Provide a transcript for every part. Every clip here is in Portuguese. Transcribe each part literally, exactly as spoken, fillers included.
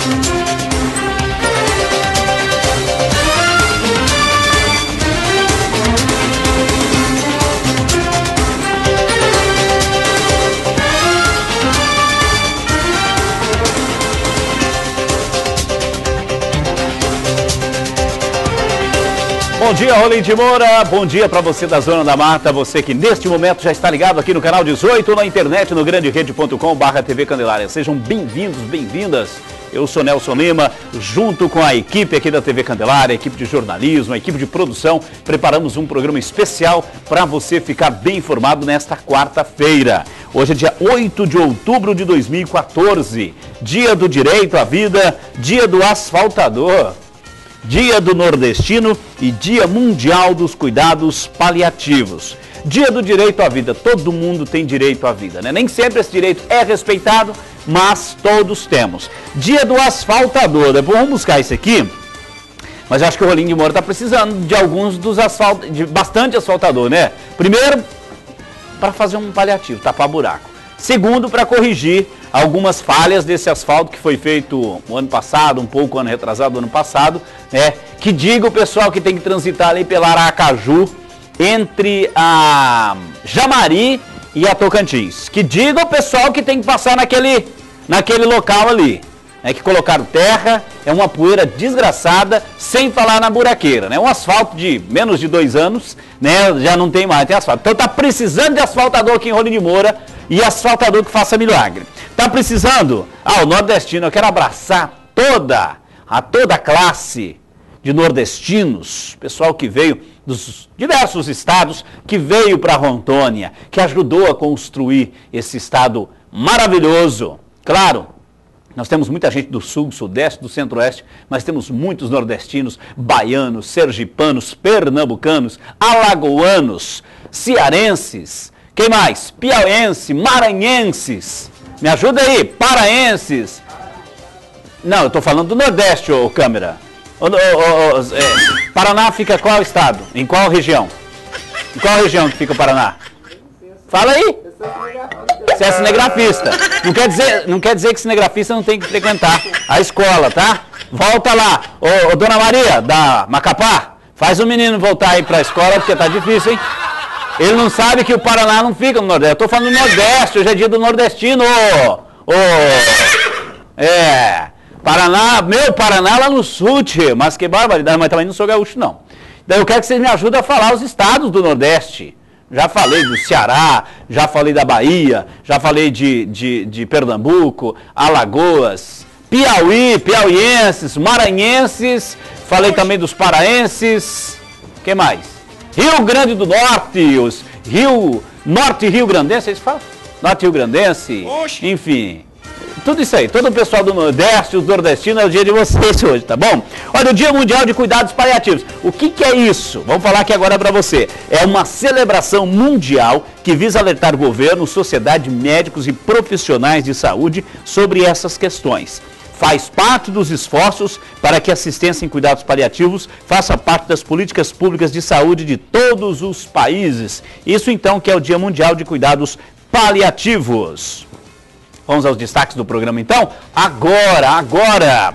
Bom dia, Rolim de Moura, bom dia para você da Zona da Mata, você que neste momento já está ligado aqui no canal dezoito, na internet, no grande rede ponto com barra T V Candelária. Sejam bem-vindos, bem-vindas. Eu sou Nelson Lima, junto com a equipe aqui da T V Candelária, a equipe de jornalismo, a equipe de produção, preparamos um programa especial para você ficar bem informado nesta quarta-feira. Hoje é dia oito de outubro de dois mil e quatorze, dia do direito à vida, dia do asfaltador. Dia do nordestino e Dia Mundial dos Cuidados Paliativos. Dia do direito à vida, todo mundo tem direito à vida, né? Nem sempre esse direito é respeitado, mas todos temos. Dia do asfaltador, depois vamos buscar isso aqui, mas eu acho que o Rolim de Moura está precisando de alguns dos asfaltos, de bastante asfaltador, né? Primeiro, para fazer um paliativo, tapar buraco. Segundo, para corrigir algumas falhas desse asfalto que foi feito o ano passado, um pouco o ano retrasado, ano passado, né? Que diga o pessoal que tem que transitar ali pela Aracaju, entre a Jamari e a Tocantins. Que diga o pessoal que tem que passar naquele, naquele local ali, né? Que colocaram terra, é uma poeira desgraçada, sem falar na buraqueira, né? Um asfalto de menos de dois anos, né? Já não tem mais, tem asfalto. Então tá precisando de asfaltador aqui em Rolim de Moura, e asfaltador que faça milagre. Tá precisando? Ah, o nordestino, eu quero abraçar toda, a toda a classe de nordestinos, pessoal que veio dos diversos estados, que veio para Rondônia, que ajudou a construir esse estado maravilhoso. Claro, nós temos muita gente do sul, do sudeste, do centro-oeste, mas temos muitos nordestinos, baianos, sergipanos, pernambucanos, alagoanos, cearenses. Quem mais? Piauiense, maranhenses. Me ajuda aí, paraenses. Não, eu estou falando do Nordeste, ô câmera. Ô, ô, ô, é, Paraná fica qual estado? Em qual região? Em qual região que fica o Paraná? Fala aí. Você é cinegrafista. Não quer dizer, não quer dizer que cinegrafista não tem que frequentar a escola, tá? Volta lá. Ô, ô dona Maria, da Macapá, faz o menino voltar aí para a escola, porque tá difícil, hein? Ele não sabe que o Paraná não fica no Nordeste. Eu tô falando do Nordeste, hoje é dia do nordestino. Ô, ô, é, Paraná, meu Paraná lá no sul, tio, mas que barbaridade, mas também não sou gaúcho, não. Daí eu quero que vocês me ajudem a falar os estados do Nordeste. Já falei do Ceará, já falei da Bahia, já falei de, de, de Pernambuco, Alagoas, Piauí, piauienses, maranhenses, falei também dos paraenses, que mais? Rio Grande do Norte, os Rio, Norte Rio Grandense, vocês falam? Norte Rio Grandense, Oxi. Enfim, tudo isso aí, todo o pessoal do Nordeste, os nordestinos, é o dia de vocês hoje, tá bom? Olha, o Dia Mundial de Cuidados Paliativos, o que que é isso? Vamos falar aqui agora para você. É uma celebração mundial que visa alertar governo, sociedade, médicos e profissionais de saúde sobre essas questões. Faz parte dos esforços para que a assistência em cuidados paliativos faça parte das políticas públicas de saúde de todos os países. Isso então que é o Dia Mundial de Cuidados Paliativos. Vamos aos destaques do programa então? Agora, agora!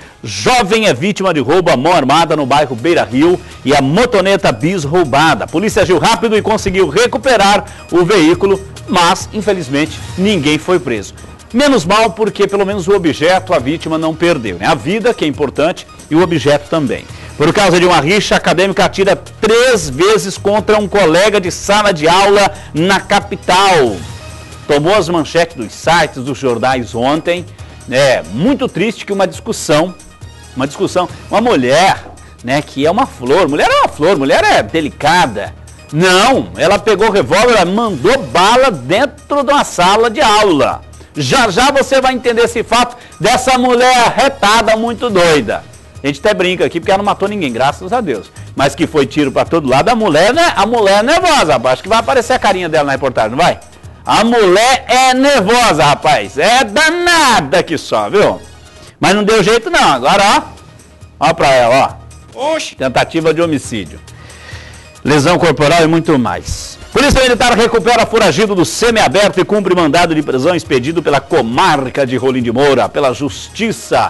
Jovem é vítima de roubo à mão armada no bairro Beira Rio e a motoneta bis roubada. A polícia agiu rápido e conseguiu recuperar o veículo, mas infelizmente ninguém foi preso. Menos mal porque pelo menos o objeto a vítima não perdeu, né? A vida, que é importante, e o objeto também. Por causa de uma rixa, a acadêmica atira três vezes contra um colega de sala de aula na capital. Tomou as manchetes dos sites, dos jornais ontem. É muito triste que uma discussão, uma discussão, uma mulher, né, que é uma flor, mulher é uma flor, mulher é delicada. Não, ela pegou o revólver, ela mandou bala dentro de uma sala de aula. Já já você vai entender esse fato dessa mulher arretada muito doida. A gente até brinca aqui porque ela não matou ninguém, graças a Deus. Mas que foi tiro pra todo lado, a mulher, né? A mulher é nervosa, rapaz. Acho que vai aparecer a carinha dela na reportagem, não vai? A mulher é nervosa, rapaz. É danada que só, viu? Mas não deu jeito não. Agora, ó. Ó pra ela, ó. Oxi. Tentativa de homicídio. Lesão corporal e muito mais. Polícia Militar recupera foragido do semiaberto e cumpre mandado de prisão expedido pela comarca de Rolim de Moura, pela Justiça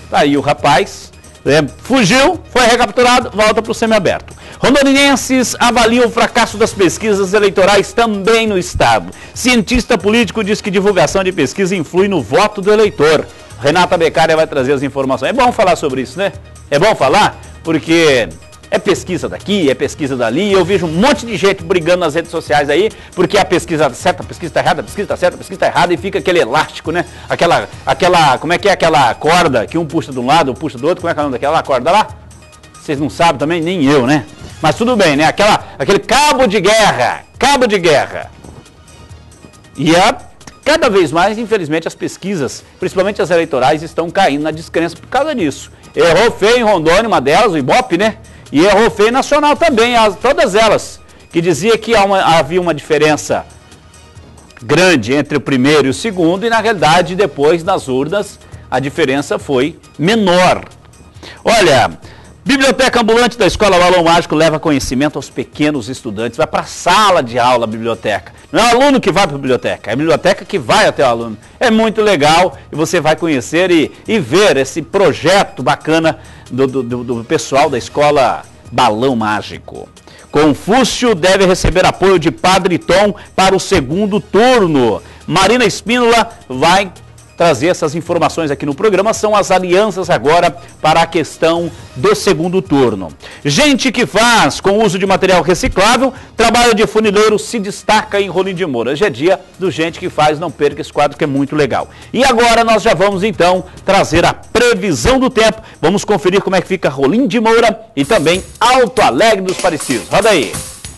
Tá aí o rapaz, é, fugiu, foi recapturado, volta para o semiaberto. Rondonienses avaliam o fracasso das pesquisas eleitorais também no estado. Cientista político diz que divulgação de pesquisa influi no voto do eleitor. Renata Beccaria vai trazer as informações. É bom falar sobre isso, né? É bom falar porque é pesquisa daqui, é pesquisa dali. Eu vejo um monte de gente brigando nas redes sociais aí, porque a pesquisa certa, a pesquisa está errada, a pesquisa está certa, a pesquisa está errada, e fica aquele elástico, né? Aquela, aquela, como é que é aquela corda que um puxa de um lado, puxa do outro, como é que é o nome daquela corda lá? Vocês não sabem também, nem eu, né? Mas tudo bem, né? Aquela, aquele cabo de guerra, cabo de guerra. E a, cada vez mais, infelizmente, as pesquisas, principalmente as eleitorais, estão caindo na descrença por causa disso. Errou feio em Rondônia, uma delas, o Ibope, né? E errou feio nacional também, as, todas elas, que dizia que há uma, havia uma diferença grande entre o primeiro e o segundo, e na realidade, depois, nas urnas, a diferença foi menor. Olha, biblioteca ambulante da Escola Balão Mágico leva conhecimento aos pequenos estudantes, vai para a sala de aula, a biblioteca. Não é o aluno que vai para a biblioteca, é a biblioteca que vai até o aluno. É muito legal e você vai conhecer e, e ver esse projeto bacana do, do, do pessoal da Escola Balão Mágico. Confúcio deve receber apoio de Padre Tom para o segundo turno. Marina Espínola vai trazer essas informações aqui no programa. São as alianças agora para a questão do segundo turno. Gente que faz com uso de material reciclável, trabalho de funileiro se destaca em Rolim de Moura. Hoje é dia do Gente que Faz, não perca esse quadro que é muito legal. E agora nós já vamos então trazer a previsão do tempo. Vamos conferir como é que fica Rolim de Moura e também Alto Alegre dos Parecidos. Roda aí.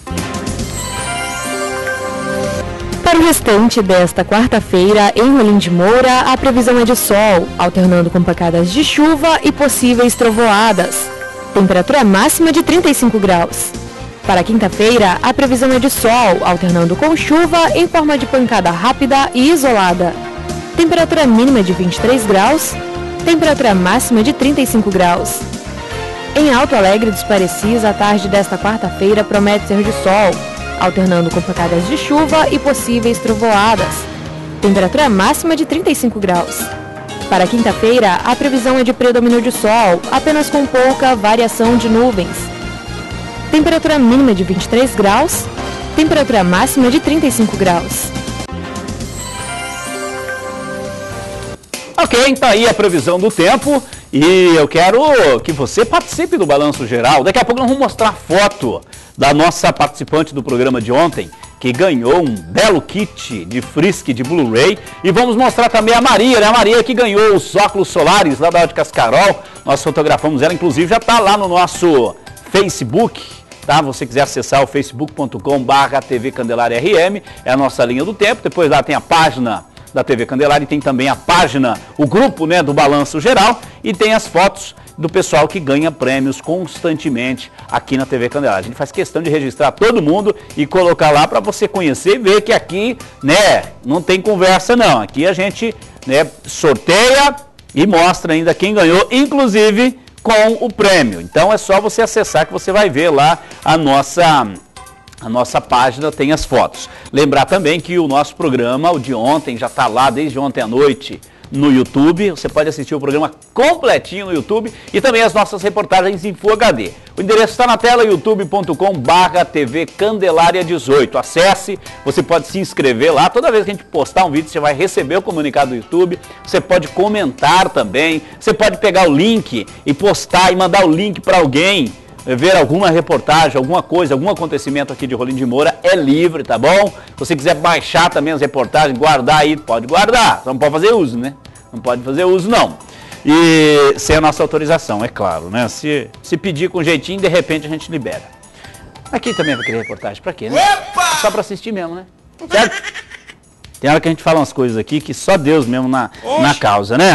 Para o restante desta quarta-feira, em Rolim de Moura, a previsão é de sol, alternando com pancadas de chuva e possíveis trovoadas. Temperatura máxima de trinta e cinco graus. Para quinta-feira, a previsão é de sol, alternando com chuva em forma de pancada rápida e isolada. Temperatura mínima de vinte e três graus, temperatura máxima de trinta e cinco graus. Em Alto Alegre dos Parecidos, a tarde desta quarta-feira promete ser de sol, alternando com pancadas de chuva e possíveis trovoadas. Temperatura máxima de trinta e cinco graus. Para quinta-feira, a previsão é de predomínio de sol, apenas com pouca variação de nuvens. Temperatura mínima de vinte e três graus, temperatura máxima de trinta e cinco graus. Ok, tá aí a previsão do tempo e eu quero que você participe do Balanço Geral. Daqui a pouco nós vamos mostrar foto da nossa participante do programa de ontem, que ganhou um belo kit de Frisk de Blu-ray. E vamos mostrar também a Maria, né? A Maria que ganhou os óculos solares lá da Óticas Carol. Nós fotografamos ela, inclusive já está lá no nosso Facebook. Tá? Se você quiser acessar o facebook ponto com barra T V Candelária R M, é a nossa linha do tempo. Depois lá tem a página da T V Candelária e tem também a página, o grupo, né, do Balanço Geral, e tem as fotos do pessoal que ganha prêmios constantemente aqui na T V Candelária. A gente faz questão de registrar todo mundo e colocar lá para você conhecer e ver que aqui, né, não tem conversa não. Aqui a gente, né, sorteia e mostra ainda quem ganhou, inclusive com o prêmio. Então é só você acessar que você vai ver lá a nossa... A nossa página tem as fotos. Lembrar também que o nosso programa, o de ontem, já está lá desde ontem à noite no YouTube. Você pode assistir o programa completinho no YouTube e também as nossas reportagens em Full H D. O endereço está na tela, youtube ponto com barra T V Candelária dezoito. Acesse, você pode se inscrever lá. Toda vez que a gente postar um vídeo, você vai receber o comunicado do YouTube. Você pode comentar também. Você pode pegar o link e postar e mandar o link para alguém. Ver alguma reportagem, alguma coisa, algum acontecimento aqui de Rolim de Moura, é livre, tá bom? Se você quiser baixar também as reportagens, guardar aí, pode guardar, só não pode fazer uso, né? Não pode fazer uso, não. E sem a nossa autorização, é claro, né? Se, se pedir com jeitinho, de repente a gente libera. Aqui também vai querer reportagem, pra quê, né? Opa! Só pra assistir mesmo, né? Certo? Tem hora que a gente fala umas coisas aqui que só Deus mesmo na, na causa, né?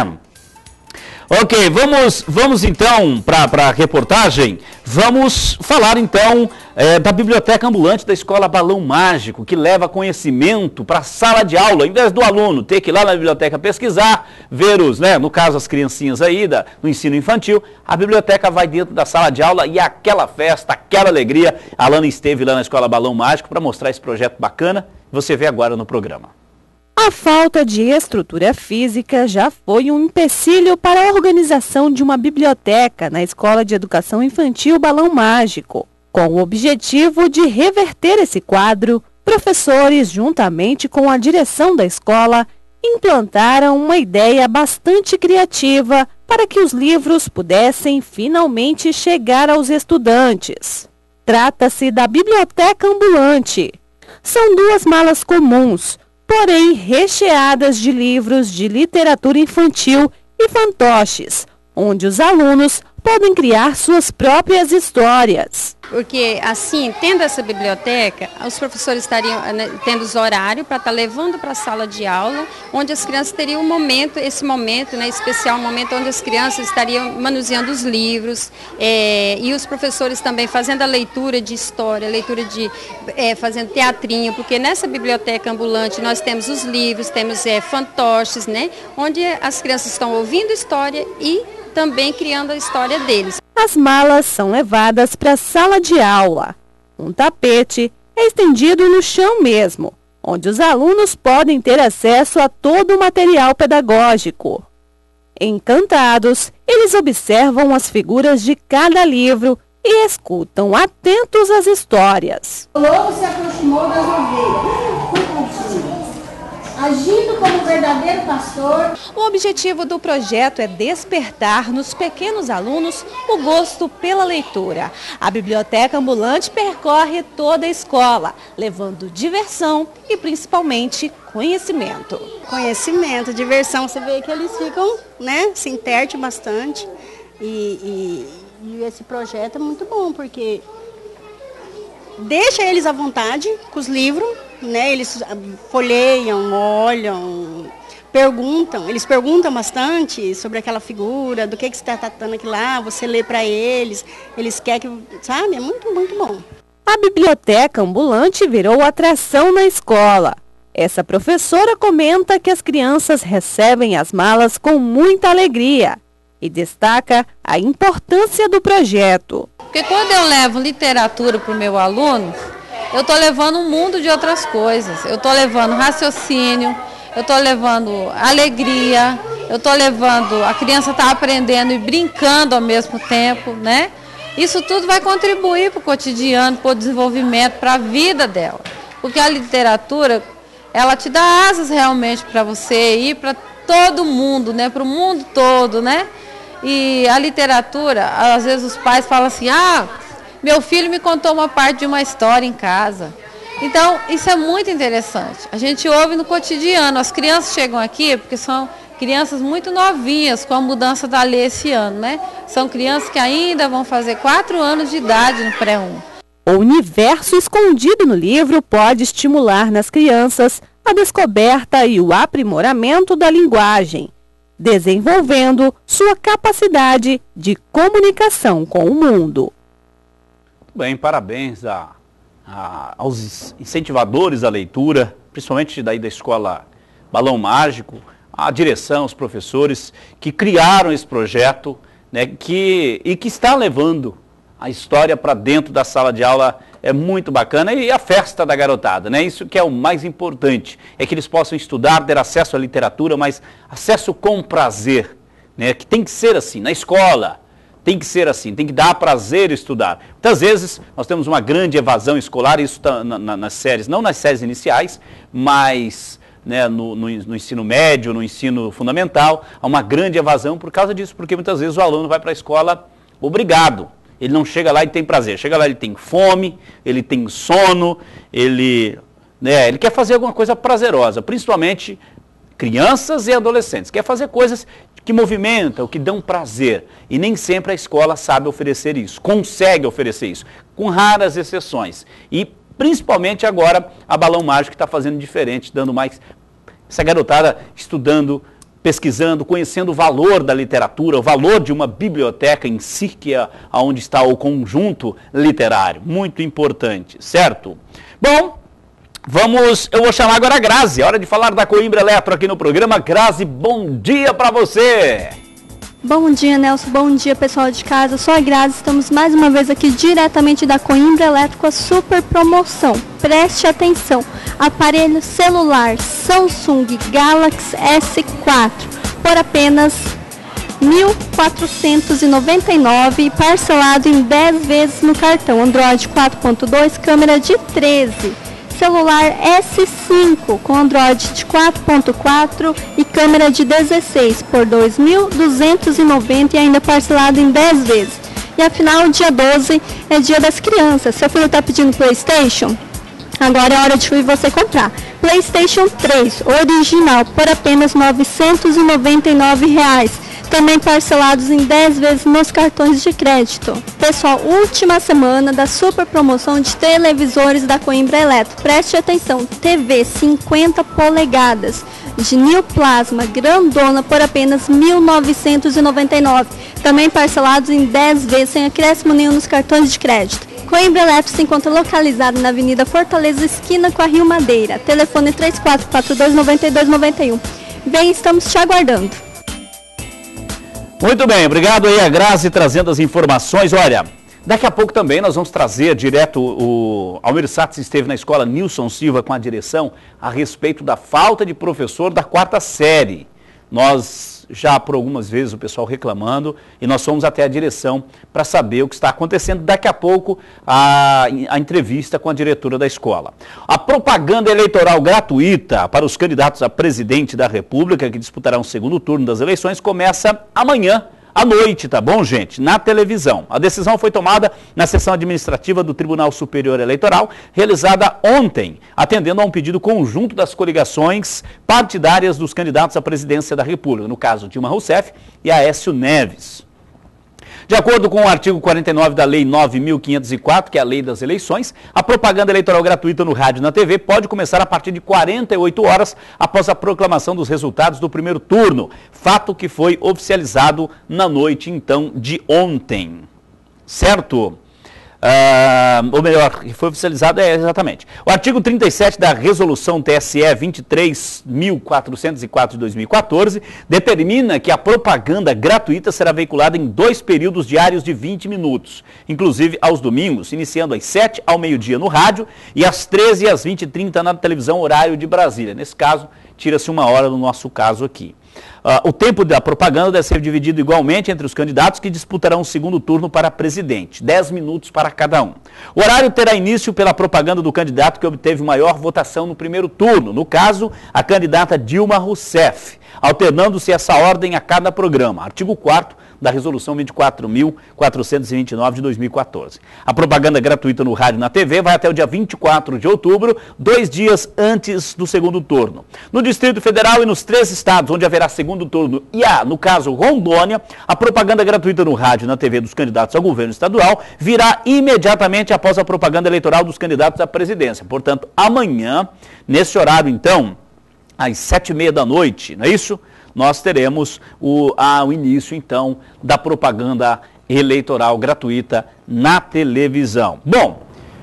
Ok, vamos, vamos então para a reportagem, vamos falar então é, da biblioteca ambulante da Escola Balão Mágico, que leva conhecimento para a sala de aula, em vez do aluno ter que ir lá na biblioteca pesquisar, ver os, né, no caso as criancinhas aí da, no ensino infantil, a biblioteca vai dentro da sala de aula e aquela festa, aquela alegria. A Alana esteve lá na Escola Balão Mágico para mostrar esse projeto bacana, você vê agora no programa. A falta de estrutura física já foi um empecilho para a organização de uma biblioteca na Escola de Educação Infantil Balão Mágico. Com o objetivo de reverter esse quadro, professores, juntamente com a direção da escola, implantaram uma ideia bastante criativa para que os livros pudessem finalmente chegar aos estudantes. Trata-se da biblioteca ambulante. São duas malas comuns, porém recheadas de livros de literatura infantil e fantoches, onde os alunos podem criar suas próprias histórias. Porque assim, tendo essa biblioteca, os professores estariam né, tendo os horários para estar tá levando para a sala de aula, onde as crianças teriam um momento, esse momento, né, especial, um momento onde as crianças estariam manuseando os livros, é, e os professores também fazendo a leitura de história, leitura de, é, fazendo teatrinho, porque nessa biblioteca ambulante nós temos os livros, temos é, fantoches, né, onde as crianças estão ouvindo história e também criando a história deles. As malas são levadas para a sala de aula. Um tapete é estendido no chão mesmo, onde os alunos podem ter acesso a todo o material pedagógico. Encantados, eles observam as figuras de cada livro e escutam atentos as histórias. O lobo se aproximou das ovelhas. Agindo como verdadeiro pastor. O objetivo do projeto é despertar nos pequenos alunos o gosto pela leitura. A biblioteca ambulante percorre toda a escola, levando diversão e principalmente conhecimento. Conhecimento, diversão, você vê que eles ficam, né, se interte bastante e, e, e esse projeto é muito bom porque deixa eles à vontade com os livros, né? Eles folheiam, olham, perguntam, eles perguntam bastante sobre aquela figura, do que, que você está tratando aqui lá, você lê para eles, eles querem que, sabe, é muito, muito bom. A biblioteca ambulante virou atração na escola. Essa professora comenta que as crianças recebem as malas com muita alegria e destaca a importância do projeto. Porque quando eu levo literatura para o meu aluno, eu estou levando um mundo de outras coisas. Eu estou levando raciocínio, eu estou levando alegria, eu estou levando, a criança está aprendendo e brincando ao mesmo tempo, né? Isso tudo vai contribuir para o cotidiano, para o desenvolvimento, para a vida dela. Porque a literatura, ela te dá asas realmente para você ir para todo mundo, né? Para o mundo todo, né? E a literatura, às vezes os pais falam assim, ah, meu filho me contou uma parte de uma história em casa. Então, isso é muito interessante. A gente ouve no cotidiano. As crianças chegam aqui porque são crianças muito novinhas com a mudança da lei esse ano, né? São crianças que ainda vão fazer quatro anos de idade no pré um. O universo escondido no livro pode estimular nas crianças a descoberta e o aprimoramento da linguagem, desenvolvendo sua capacidade de comunicação com o mundo. Bem, parabéns a, a, aos incentivadores à leitura, principalmente daí da escola Balão Mágico, a direção, os professores que criaram esse projeto, né, que, e que está levando a história para dentro da sala de aula. É muito bacana, e a festa da garotada, né? Isso que é o mais importante, é que eles possam estudar, ter acesso à literatura, mas acesso com prazer, né? Que tem que ser assim, na escola. Tem que ser assim, tem que dar prazer estudar. Muitas vezes nós temos uma grande evasão escolar, isso está na, na, nas séries, não nas séries iniciais, mas né, no, no, no ensino médio, no ensino fundamental, há uma grande evasão por causa disso, porque muitas vezes o aluno vai para a escola obrigado. Ele não chega lá e tem prazer, chega lá ele tem fome, ele tem sono, ele, né, ele quer fazer alguma coisa prazerosa, principalmente crianças e adolescentes, quer fazer coisas que movimentam, que dão prazer. E nem sempre a escola sabe oferecer isso, consegue oferecer isso, com raras exceções. E principalmente agora a Balão Mágico está fazendo diferente, dando mais, essa garotada estudando, pesquisando, conhecendo o valor da literatura, o valor de uma biblioteca em si, que é onde está o conjunto literário. Muito importante, certo? Bom, vamos, eu vou chamar agora a Grazi, é hora de falar da Coimbra Eletro aqui no programa. Grazi, bom dia para você! Bom dia, Nelson. Bom dia, pessoal de casa. Eu sou a Grazi. Estamos mais uma vez aqui diretamente da Coimbra Elétrico, a super promoção. Preste atenção. Aparelho celular Samsung Galaxy S quatro por apenas mil quatrocentos e noventa e nove reais, parcelado em dez vezes no cartão. Android quatro ponto dois, câmera de treze. Celular S cinco com Android de quatro ponto quatro e câmera de dezesseis por dois mil duzentos e noventa reais e ainda parcelado em dez vezes. E afinal, dia doze é dia das crianças. Seu filho está pedindo PlayStation? Agora é hora de você comprar. PlayStation três original por apenas novecentos e noventa e nove reais. Também parcelados em dez vezes nos cartões de crédito. Pessoal, última semana da super promoção de televisores da Coimbra Eletro. Preste atenção, T V cinquenta polegadas de Neo Plasma grandona por apenas mil novecentos e noventa e nove reais. Também parcelados em dez vezes sem acréscimo nenhum nos cartões de crédito. Coimbra Eletro se encontra localizado na Avenida Fortaleza, esquina com a Rio Madeira. Telefone três quatro quatro dois, nove dois nove um. Bem, estamos te aguardando. Muito bem, obrigado aí a Grazi trazendo as informações. Olha, daqui a pouco também nós vamos trazer direto, o Almir Satz esteve na escola Nilson Silva com a direção a respeito da falta de professor da quarta série. Nós já por algumas vezes o pessoal reclamando e nós fomos até a direção para saber o que está acontecendo. Daqui a pouco a, a entrevista com a diretora da escola. A propaganda eleitoral gratuita para os candidatos a presidente da República que disputarão o segundo turno das eleições começa amanhã à noite, tá bom, gente? Na televisão. A decisão foi tomada na sessão administrativa do Tribunal Superior Eleitoral, realizada ontem, atendendo a um pedido conjunto das coligações partidárias dos candidatos à presidência da República, no caso Dilma Rousseff e Aécio Neves. De acordo com o artigo quarenta e nove da Lei nove mil quinhentos e quatro, que é a Lei das Eleições, a propaganda eleitoral gratuita no rádio e na T V pode começar a partir de quarenta e oito horas após a proclamação dos resultados do primeiro turno, fato que foi oficializado na noite, então, de ontem. Certo? Uh, ou melhor, que foi oficializado, é exatamente. O artigo trinta e sete da Resolução T S E vinte e três mil quatrocentos e quatro de dois mil e quatorze determina que a propaganda gratuita será veiculada em dois períodos diários de vinte minutos, inclusive aos domingos, iniciando às sete ao meio-dia no rádio e às treze às vinte e trinta na televisão, horário de Brasília. Nesse caso, tira-se uma hora no nosso caso aqui. Uh, o tempo da propaganda deve ser dividido igualmente entre os candidatos que disputarão o segundo turno para presidente, dez minutos para cada um. O horário terá início pela propaganda do candidato que obteve maior votação no primeiro turno, no caso, a candidata Dilma Rousseff, alternando-se essa ordem a cada programa. Artigo quarto da Resolução vinte e quatro mil quatrocentos e vinte e nove de dois mil e quatorze. A propaganda gratuita no rádio e na T V vai até o dia vinte e quatro de outubro, dois dias antes do segundo turno. No Distrito Federal e nos três estados onde haverá segundo turno e há, no caso, Rondônia, a propaganda gratuita no rádio e na T V dos candidatos ao governo estadual virá imediatamente após a propaganda eleitoral dos candidatos à presidência. Portanto, amanhã, nesse horário, então, às sete e meia da noite, não é isso? Nós teremos o, a, o início, então, da propaganda eleitoral gratuita na televisão. Bom,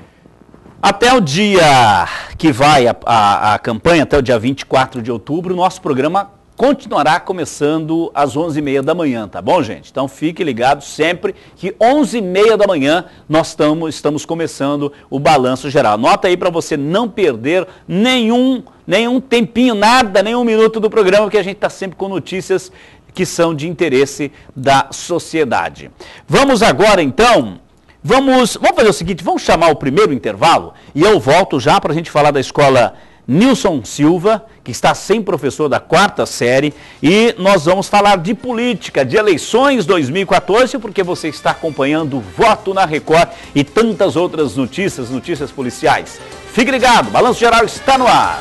até o dia que vai a, a, a campanha, até o dia vinte e quatro de outubro, nosso programa continuará começando às onze e meia da manhã, tá bom, gente? Então fique ligado sempre que onze e meia da manhã nós estamos, estamos começando o Balanço Geral. Anota aí para você não perder nenhum, nenhum tempinho, nada, nenhum minuto do programa, que a gente está sempre com notícias que são de interesse da sociedade. Vamos agora, então, vamos, vamos fazer o seguinte, vamos chamar o primeiro intervalo e eu volto já para a gente falar da escola Nilson Silva, que está sem professor da quarta série, e nós vamos falar de política, de eleições dois mil e quatorze, porque você está acompanhando o Voto na Record e tantas outras notícias, notícias policiais. Fique ligado, Balanço Geral está no ar.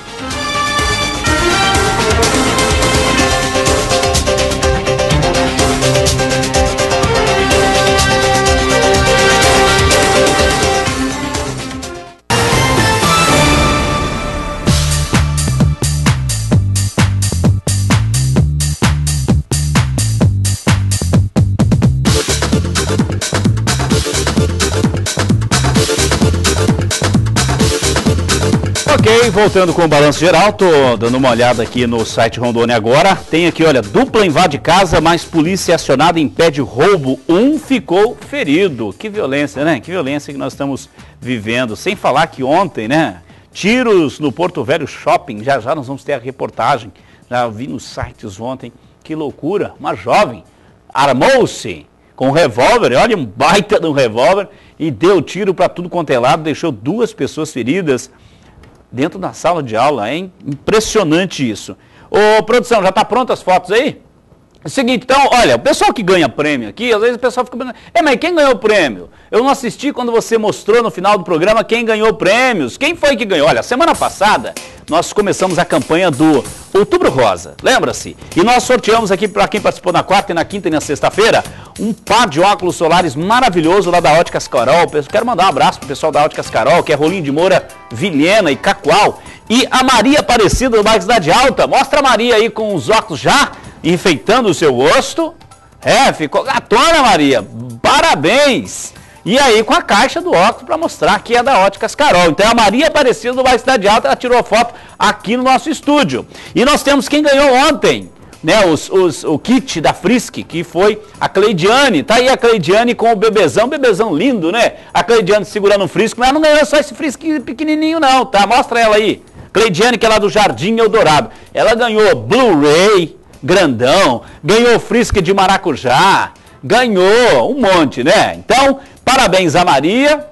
Ok, voltando com o balanço geral, tô dando uma olhada aqui no site Rondônia agora. Tem aqui, olha, dupla invade casa, mas polícia acionada impede roubo. Um ficou ferido. Que violência, né? Que violência que nós estamos vivendo. Sem falar que ontem, né? Tiros no Porto Velho Shopping. Já já nós vamos ter a reportagem. Já vi nos sites ontem. Que loucura. Uma jovem armou-se com um revólver, olha, um baita de um revólver, e deu tiro para tudo quanto é lado, deixou duas pessoas feridas dentro da sala de aula, hein? Impressionante isso. Ô, produção, já está pronta as fotos aí? É o seguinte, então, olha, o pessoal que ganha prêmio aqui, às vezes o pessoal fica pensando, é, mas quem ganhou o prêmio? Eu não assisti quando você mostrou no final do programa quem ganhou prêmios. Quem foi que ganhou? Olha, semana passada nós começamos a campanha do Outubro Rosa, lembra-se? E nós sorteamos aqui para quem participou na quarta, e na quinta e na sexta-feira, um par de óculos solares maravilhoso lá da Óticas Carol. Quero mandar um abraço pro pessoal da Óticas Carol, que é Rolim de Moura, Vilhena e Cacoal. E a Maria Aparecida do bairro Cidade Alta. Mostra a Maria aí com os óculos já enfeitando o seu rosto. É, ficou gatona, Maria. Parabéns! E aí com a caixa do óculos para mostrar que é da Óticas Carol. Então a Maria Aparecida do bairro Cidade Alta, ela tirou a foto aqui no nosso estúdio. E nós temos quem ganhou ontem, né, os, os, o kit da Frisk, que foi a Cleidiane. Tá aí a Cleidiane com o bebezão, bebezão lindo, né? A Cleidiane segurando o Frisk, mas ela não ganhou só esse Frisk pequenininho não, tá? Mostra ela aí. Cleidiane, que é lá do Jardim Eldorado. Ela ganhou Blu-ray grandão, ganhou Frisk de maracujá, ganhou um monte, né? Então, parabéns a Maria,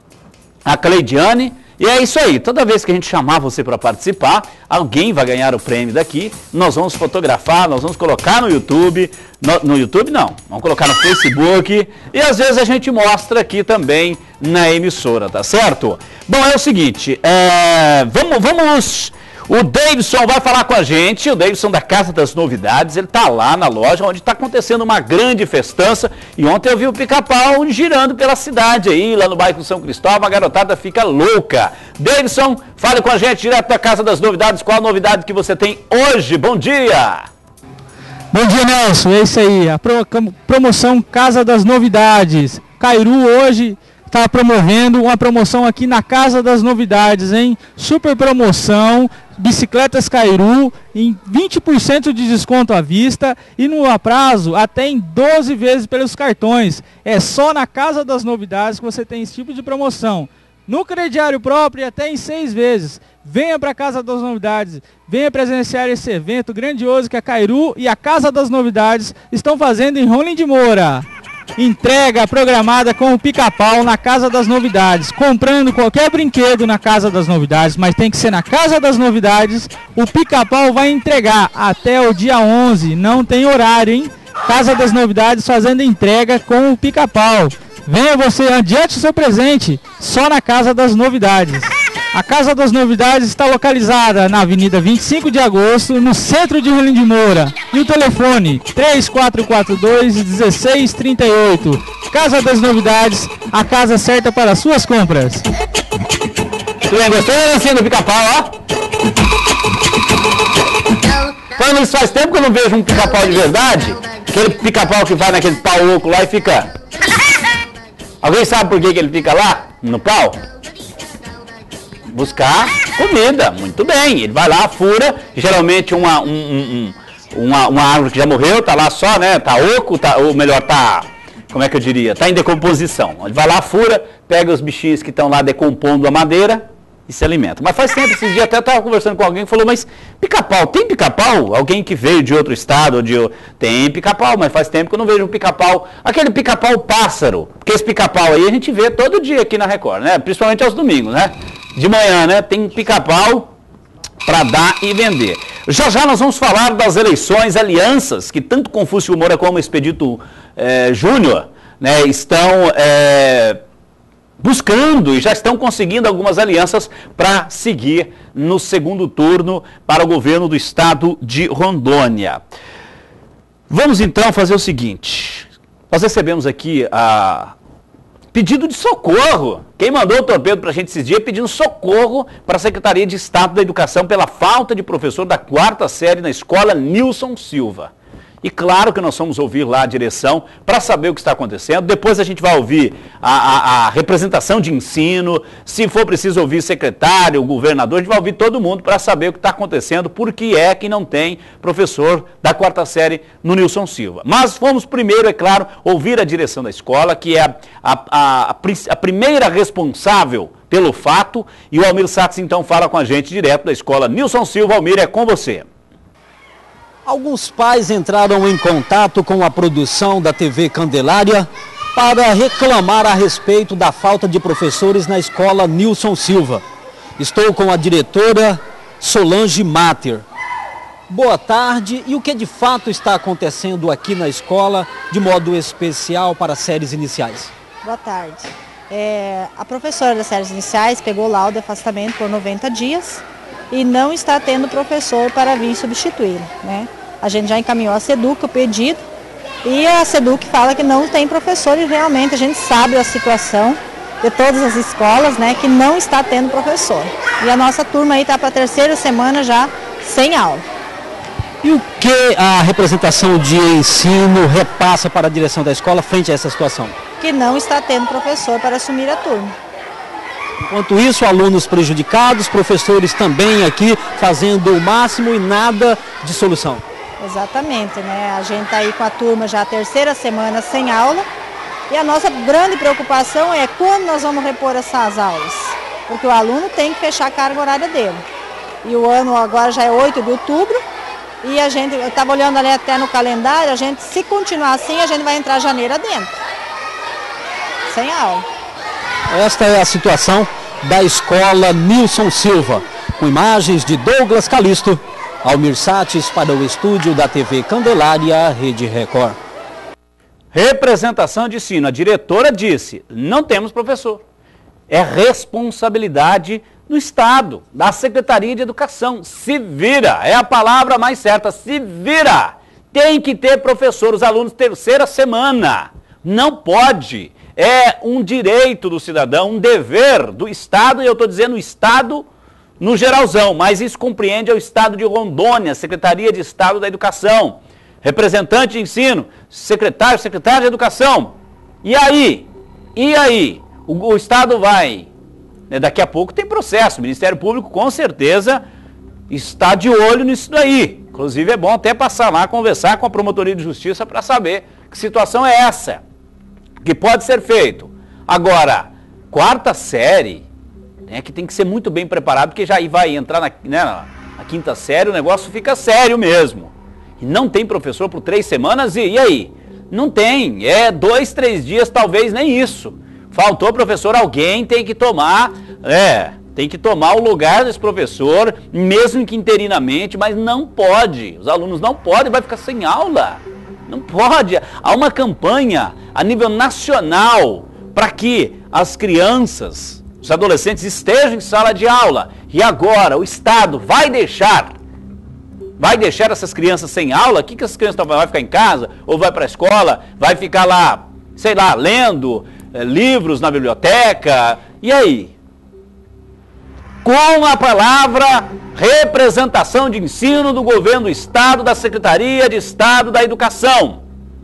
a Cleidiane. E é isso aí, toda vez que a gente chamar você para participar, alguém vai ganhar o prêmio daqui, nós vamos fotografar, nós vamos colocar no YouTube, no, no YouTube não, vamos colocar no Facebook, e às vezes a gente mostra aqui também na emissora, tá certo? Bom, é o seguinte, é, vamos, vamos, o Davidson vai falar com a gente, o Davidson da Casa das Novidades, ele tá lá na loja onde está acontecendo uma grande festança, e ontem eu vi o Pica-Pau girando pela cidade aí, lá no bairro São Cristóvão, a garotada fica louca. Davidson, fale com a gente direto da Casa das Novidades, qual a novidade que você tem hoje? Bom dia! Bom dia, Nelson, é isso aí, a promoção Casa das Novidades. Cairu hoje está promovendo uma promoção aqui na Casa das Novidades, hein? Super promoção, bicicletas Cairu em vinte por cento de desconto à vista e no prazo até em doze vezes pelos cartões. É só na Casa das Novidades que você tem esse tipo de promoção. No crediário próprio até em seis vezes. Venha para a Casa das Novidades, venha presenciar esse evento grandioso que a Cairu e a Casa das Novidades estão fazendo em Rolim de Moura. Entrega programada com o Pica-Pau na Casa das Novidades. Comprando qualquer brinquedo na Casa das Novidades, mas tem que ser na Casa das Novidades, o Pica-Pau vai entregar até o dia onze. Não tem horário, hein? Casa das Novidades fazendo entrega com o Pica-Pau. Venha você, adiante o seu presente, só na Casa das Novidades. A Casa das Novidades está localizada na Avenida vinte e cinco de agosto, no centro de Rolim de Moura. E o telefone três quatro quatro dois, um seis três oito. Casa das Novidades, a casa certa para suas compras. Tu bem, gostou da dancinha do Pica-Pau, ó? Falando isso, faz tempo que eu não vejo um Pica-Pau de verdade. Aquele Pica-Pau que vai naquele pau oco lá e fica... Alguém sabe por que, que ele fica lá, no pau? Buscar comida, muito bem. Ele vai lá, fura, geralmente uma, um, um, uma, uma árvore que já morreu, tá lá só, né? Tá oco, tá, ou melhor, tá, como é que eu diria? Tá em decomposição. Ele vai lá, fura, pega os bichinhos que estão lá decompondo a madeira e se alimenta. Mas faz tempo, esses dias até eu estava conversando com alguém que falou, mas Pica-Pau, tem Pica-Pau? Alguém que veio de outro estado, de... tem Pica-Pau, mas faz tempo que eu não vejo um Pica-Pau, aquele Pica-Pau pássaro, porque esse Pica-Pau aí a gente vê todo dia aqui na Record, né? Principalmente aos domingos, né? De manhã, né? Tem Pica-Pau para dar e vender. Já já nós vamos falar das eleições, alianças, que tanto Confúcio Moura como Expedito eh, Júnior, né, estão... Eh, buscando e já estão conseguindo algumas alianças para seguir no segundo turno para o governo do estado de Rondônia. Vamos então fazer o seguinte, nós recebemos aqui a pedido de socorro. Quem mandou o torpedo para a gente esses dias pedindo socorro para a Secretaria de Estado da Educação pela falta de professor da quarta série na escola Nilson Silva. E claro que nós vamos ouvir lá a direção para saber o que está acontecendo. Depois a gente vai ouvir a, a, a representação de ensino, se for preciso ouvir secretário, o governador, a gente vai ouvir todo mundo para saber o que está acontecendo, por que é que não tem professor da quarta série no Nilson Silva. Mas vamos primeiro, é claro, ouvir a direção da escola, que é a, a, a, a, a primeira responsável pelo fato, e o Almir Satz então fala com a gente direto da escola Nilson Silva. Almir, é com você. Alguns pais entraram em contato com a produção da T V Candelária para reclamar a respeito da falta de professores na escola Nilson Silva. Estou com a diretora Solange Mater. Boa tarde. E o que de fato está acontecendo aqui na escola, de modo especial para as séries iniciais? Boa tarde. É, a professora das séries iniciais pegou laudo de afastamento por noventa dias e não está tendo professor para vir substituí-lo, né? A gente já encaminhou a SEDUC o pedido e a SEDUC fala que não tem professor e realmente a gente sabe a situação de todas as escolas, né, que não está tendo professor. E a nossa turma aí está para a terceira semana já sem aula. E o que a representação de ensino repassa para a direção da escola frente a essa situação? Que não está tendo professor para assumir a turma. Enquanto isso, alunos prejudicados, professores também aqui fazendo o máximo e nada de solução. Exatamente, né? A gente está aí com a turma já a terceira semana sem aula e a nossa grande preocupação é quando nós vamos repor essas aulas, porque o aluno tem que fechar a carga horária dele. E o ano agora já é oito de outubro e a gente, eu estava olhando ali até no calendário, a gente, se continuar assim, a gente vai entrar janeiro adentro, sem aula. Esta é a situação da escola Nilson Silva, com imagens de Douglas Calisto. Almir Satz para o estúdio da T V Candelária, Rede Record. Representação de ensino. A diretora disse, não temos professor. É responsabilidade do Estado, da Secretaria de Educação. Se vira, é a palavra mais certa, se vira. Tem que ter professor, os alunos terceira semana. Não pode. É um direito do cidadão, um dever do Estado, e eu estou dizendo o Estado no geralzão, mas isso compreende ao Estado de Rondônia, Secretaria de Estado da Educação, representante de ensino, secretário, secretário de Educação. E aí? E aí? O, o Estado vai, né, daqui a pouco tem processo, o Ministério Público com certeza está de olho nisso daí. Inclusive é bom até passar lá, conversar com a Promotoria de Justiça para saber que situação é essa, que pode ser feito. Agora, quarta série, é que tem que ser muito bem preparado, porque já aí vai entrar na, né, na quinta série, o negócio fica sério mesmo. E não tem professor por três semanas, e, e aí? Não tem, é dois, três dias, talvez nem isso. Faltou professor, alguém tem que tomar, é, tem que tomar o lugar desse professor, mesmo que interinamente, mas não pode, os alunos não podem, vai ficar sem aula. Não pode, há uma campanha a nível nacional para que as crianças, os adolescentes estejam em sala de aula. E agora o Estado vai deixar, vai deixar essas crianças sem aula? O que, que essas crianças vão ficar em casa? Ou vai para a escola? Vai ficar lá, sei lá, lendo é, livros na biblioteca? E aí? Com a palavra representação de ensino do governo do Estado, da Secretaria de Estado da Educação.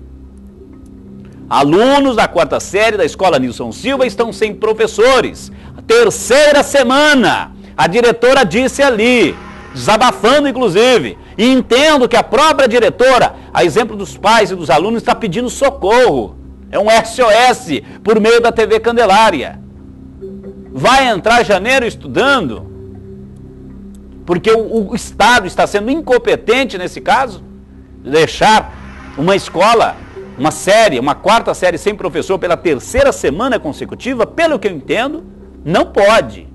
Alunos da quarta série da escola Nilson Silva estão sem professores. A terceira semana, a diretora disse ali, desabafando inclusive, e entendo que a própria diretora, a exemplo dos pais e dos alunos, está pedindo socorro. É um S O S por meio da T V Candelária. Vai entrar janeiro estudando? Porque o, o Estado está sendo incompetente nesse caso, de deixar uma escola, uma série, uma quarta série sem professor pela terceira semana consecutiva, pelo que eu entendo, não pode.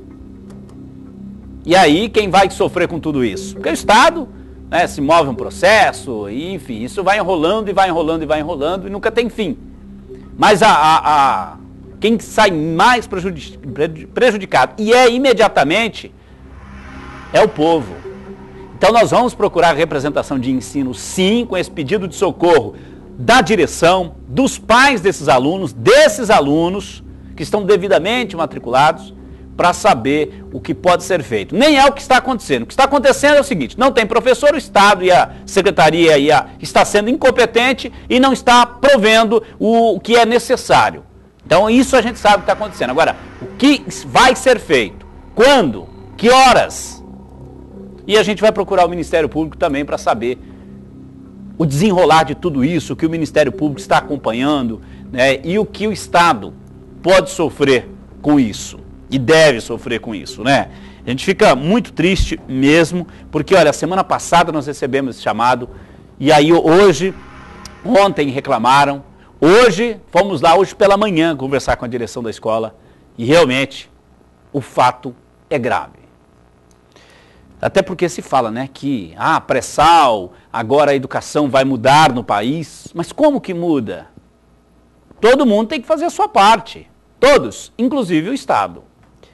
E aí quem vai sofrer com tudo isso? Porque o Estado, né, se move um processo, e, enfim, isso vai enrolando e vai enrolando e vai enrolando e nunca tem fim. Mas a, a, a, quem sai mais prejudicado, e é imediatamente, é o povo. Então nós vamos procurar representação de ensino, sim, com esse pedido de socorro da direção, dos pais desses alunos, desses alunos que estão devidamente matriculados, para saber o que pode ser feito. Nem é o que está acontecendo. O que está acontecendo é o seguinte, não tem professor, o Estado e a Secretaria e a, está sendo incompetente e não está provendo o, o que é necessário. Então isso a gente sabe o que está acontecendo. Agora, o que vai ser feito? Quando? Que horas? E a gente vai procurar o Ministério Público também para saber o desenrolar de tudo isso, o que o Ministério Público está acompanhando, né, e o que o Estado pode sofrer com isso. E deve sofrer com isso, né? A gente fica muito triste mesmo, porque, olha, a semana passada nós recebemos esse chamado, e aí hoje, ontem reclamaram, hoje, fomos lá hoje pela manhã conversar com a direção da escola, e realmente o fato é grave. Até porque se fala, né, que, ah, pré-sal, agora a educação vai mudar no país, mas como que muda? Todo mundo tem que fazer a sua parte, todos, inclusive o Estado.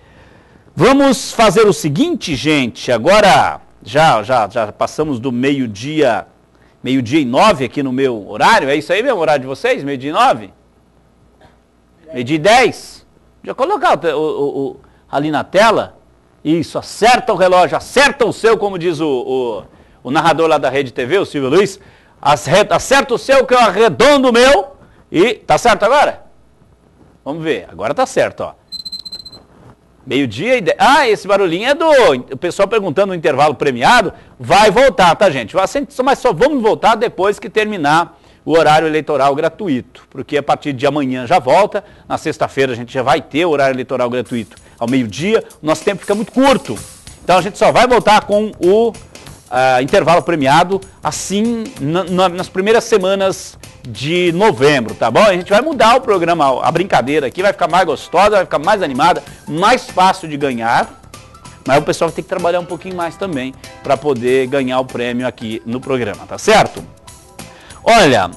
Vamos fazer o seguinte, gente, agora já, já, já passamos do meio-dia, meio-dia e nove aqui no meu horário, é isso aí mesmo, o horário de vocês, meio-dia e nove? Meio-dia e dez? Já colocar o, o, o, ali na tela, isso, acerta o relógio, acerta o seu, como diz o, o, o narrador lá da Rede T V, o Silvio Luiz, acerta o seu que eu arredondo o meu, e tá certo agora? Vamos ver, agora tá certo, ó. Meio-dia e dez. Ah, esse barulhinho é do... O pessoal perguntando no intervalo premiado. Vai voltar, tá, gente? Mas só vamos voltar depois que terminar o horário eleitoral gratuito. Porque a partir de amanhã já volta. Na sexta-feira a gente já vai ter o horário eleitoral gratuito ao meio-dia. O nosso tempo fica muito curto. Então a gente só vai voltar com o uh, intervalo premiado assim na, na, nas primeiras semanas de novembro, tá bom? A gente vai mudar o programa, a brincadeira aqui, vai ficar mais gostosa, vai ficar mais animada, mais fácil de ganhar, mas o pessoal vai ter que trabalhar um pouquinho mais também para poder ganhar o prêmio aqui no programa, tá certo? Olha,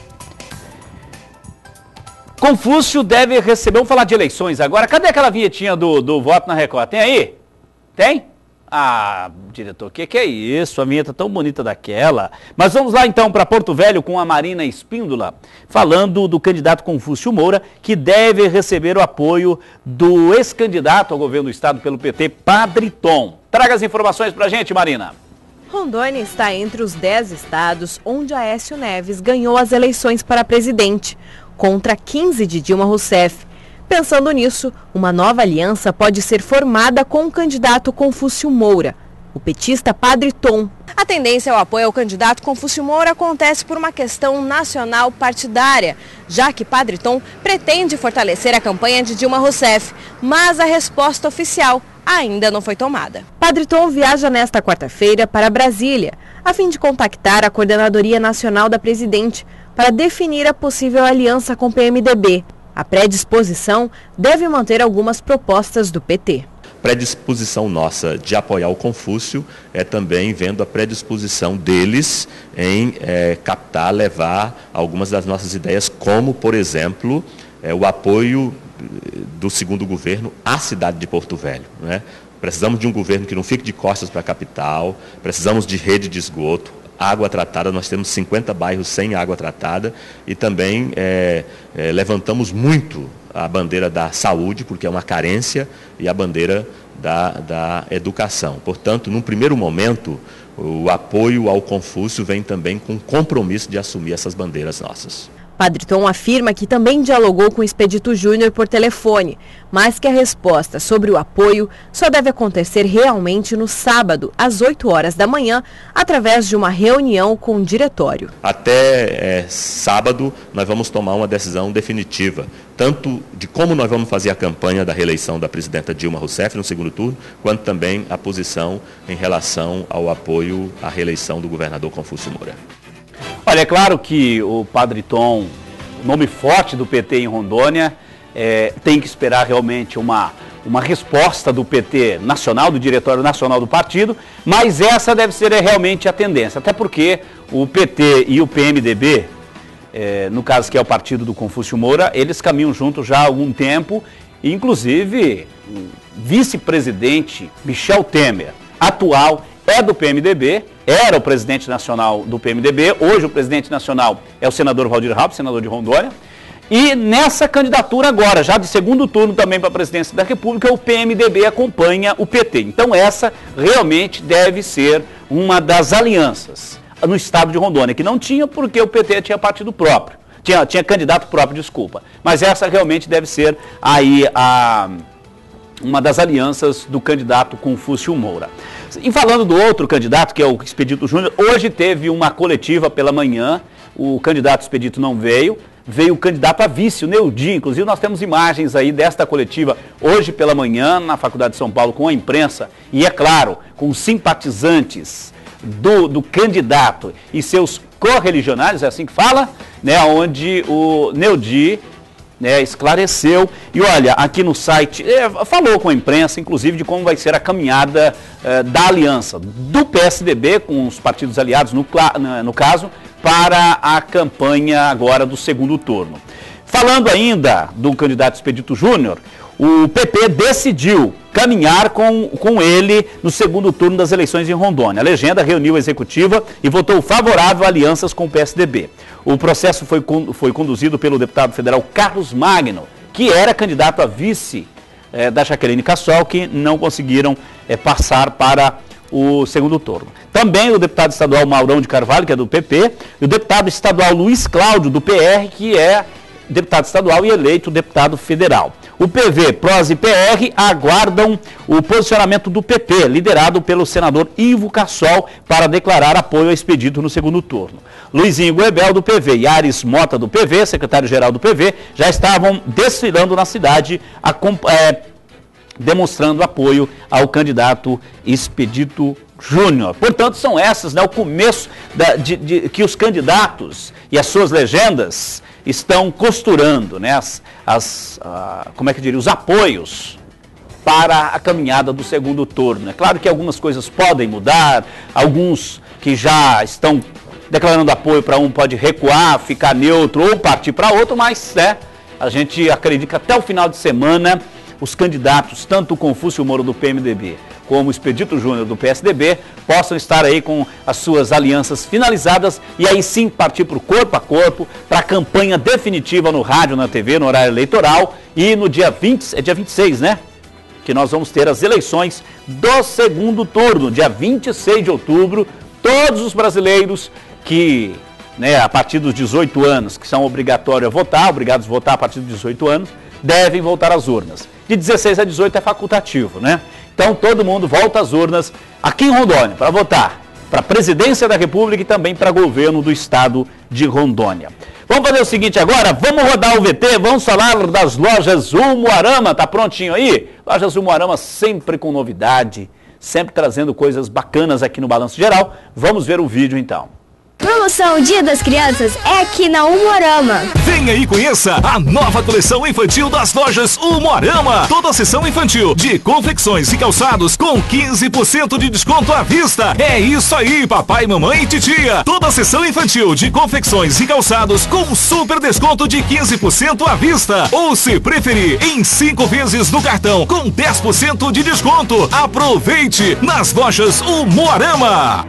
Confúcio deve receber, vamos falar de eleições agora, cadê aquela vinhetinha do, do voto na Record? Tem aí? Tem? Ah, diretor, o que, que é isso? A vinheta tão bonita daquela. Mas vamos lá então para Porto Velho com a Marina Espíndola, falando do candidato Confúcio Moura, que deve receber o apoio do ex-candidato ao governo do estado pelo P T, Padre Tom. Traga as informações para a gente, Marina. Rondônia está entre os dez estados onde Aécio Neves ganhou as eleições para presidente, contra quinze de Dilma Rousseff. Pensando nisso, uma nova aliança pode ser formada com o candidato Confúcio Moura, o petista Padre Tom. A tendência ao apoio ao candidato Confúcio Moura acontece por uma questão nacional partidária, já que Padre Tom pretende fortalecer a campanha de Dilma Rousseff, mas a resposta oficial ainda não foi tomada. Padre Tom viaja nesta quarta-feira para Brasília, a fim de contactar a Coordenadoria Nacional da Presidente para definir a possível aliança com o P M D B. A predisposição deve manter algumas propostas do P T. Predisposição nossa de apoiar o Confúcio é também vendo a predisposição deles em é, captar, levar algumas das nossas ideias, como, por exemplo, é, o apoio do segundo governo à cidade de Porto Velho, né? Precisamos de um governo que não fique de costas para a capital, precisamos de rede de esgoto, água tratada, nós temos cinquenta bairros sem água tratada e também é, é, levantamos muito a bandeira da saúde, porque é uma carência, e a bandeira da, da educação. Portanto, num primeiro momento, o apoio ao Confúcio vem também com o compromisso de assumir essas bandeiras nossas. Padre Tom afirma que também dialogou com o Expedito Júnior por telefone, mas que a resposta sobre o apoio só deve acontecer realmente no sábado, às oito horas da manhã, através de uma reunião com o diretório. Até é, sábado nós vamos tomar uma decisão definitiva, tanto de como nós vamos fazer a campanha da reeleição da presidenta Dilma Rousseff no segundo turno, quanto também a posição em relação ao apoio à reeleição do governador Confúcio Moura. Olha, é claro que o Padre Tom, nome forte do P T em Rondônia, é, tem que esperar realmente uma, uma resposta do P T nacional, do Diretório Nacional do Partido, mas essa deve ser realmente a tendência, até porque o P T e o P M D B, é, no caso que é o partido do Confúcio Moura, eles caminham juntos já há algum tempo, inclusive o vice-presidente Michel Temer, atual, é do P M D B, era o presidente nacional do P M D B, hoje o presidente nacional é o senador Valdir Raupp, senador de Rondônia, E nessa candidatura agora, já de segundo turno também para a presidência da República, o P M D B acompanha o P T. Então essa realmente deve ser uma das alianças no estado de Rondônia, que não tinha porque o P T tinha partido próprio, tinha, tinha candidato próprio, desculpa. Mas essa realmente deve ser aí a, uma das alianças do candidato Confúcio Moura. E falando do outro candidato, que é o Expedito Júnior, hoje teve uma coletiva pela manhã, o candidato Expedito não veio, veio o candidato a vice, o Neudi. Inclusive nós temos imagens aí desta coletiva hoje pela manhã na Faculdade de São Paulo com a imprensa e, é claro, com os simpatizantes do, do candidato e seus correligionários, é assim que fala, né, onde o Neudi, né, esclareceu e olha, aqui no site, é, falou com a imprensa, inclusive, de como vai ser a caminhada é, da aliança do P S D B com os partidos aliados, no, no caso, para a campanha agora do segundo turno. Falando ainda do candidato Expedito Júnior, o P P decidiu caminhar com, com ele no segundo turno das eleições em Rondônia. A legenda reuniu a executiva e votou favorável a alianças com o P S D B. O processo foi, foi conduzido pelo deputado federal Carlos Magno, que era candidato a vice eh, da Jaqueline Cassol, que não conseguiram eh, passar para o segundo turno. Também o deputado estadual Maurão de Carvalho, que é do P P, e o deputado estadual Luiz Cláudio, do P R, que é deputado estadual e eleito deputado federal. O P V, P R O S e P R aguardam o posicionamento do P P, liderado pelo senador Ivo Cassol, para declarar apoio ao Expedito no segundo turno. Luizinho Goebel, do P V, e Ares Mota, do P V, secretário-geral do P V, já estavam desfilando na cidade, a, é, demonstrando apoio ao candidato Expedito Júnior. Portanto, são essas, né, o começo da, de, de, que os candidatos e as suas legendas estão costurando, né, as, as, a, como é que eu diria, os apoios para a caminhada do segundo turno. É claro que algumas coisas podem mudar, alguns que já estão declarando apoio para um pode recuar, ficar neutro ou partir para outro, mas né, a gente acredita que até o final de semana os candidatos, tanto o Confúcio Moura do P M D B como o Expedito Júnior do P S D B, possam estar aí com as suas alianças finalizadas e aí sim partir para o corpo a corpo, para a campanha definitiva no rádio, na T V, no horário eleitoral e no dia vinte, é dia vinte e seis, né? Que nós vamos ter as eleições do segundo turno, dia vinte e seis de outubro, todos os brasileiros que, né, a partir dos dezoito anos, que são obrigatórios a votar, obrigados a votar a partir dos dezoito anos, devem voltar às urnas. De dezesseis a dezoito é facultativo, né? Então todo mundo volta às urnas aqui em Rondônia para votar para a presidência da República e também para governo do estado de Rondônia. Vamos fazer o seguinte agora, vamos rodar o V T, vamos falar das lojas Umuarama, tá prontinho aí? Lojas Umuarama sempre com novidade, sempre trazendo coisas bacanas aqui no Balanço Geral. Vamos ver o vídeo então. Promoção Dia das Crianças é aqui na Umuarama. Venha e conheça a nova coleção infantil das lojas Umuarama. Toda a seção infantil de confecções e calçados com quinze por cento de desconto à vista. É isso aí, papai, mamãe e titia. Toda a seção infantil de confecções e calçados com super desconto de quinze por cento à vista. Ou, se preferir, em cinco vezes no cartão com dez por cento de desconto. Aproveite nas lojas Umuarama.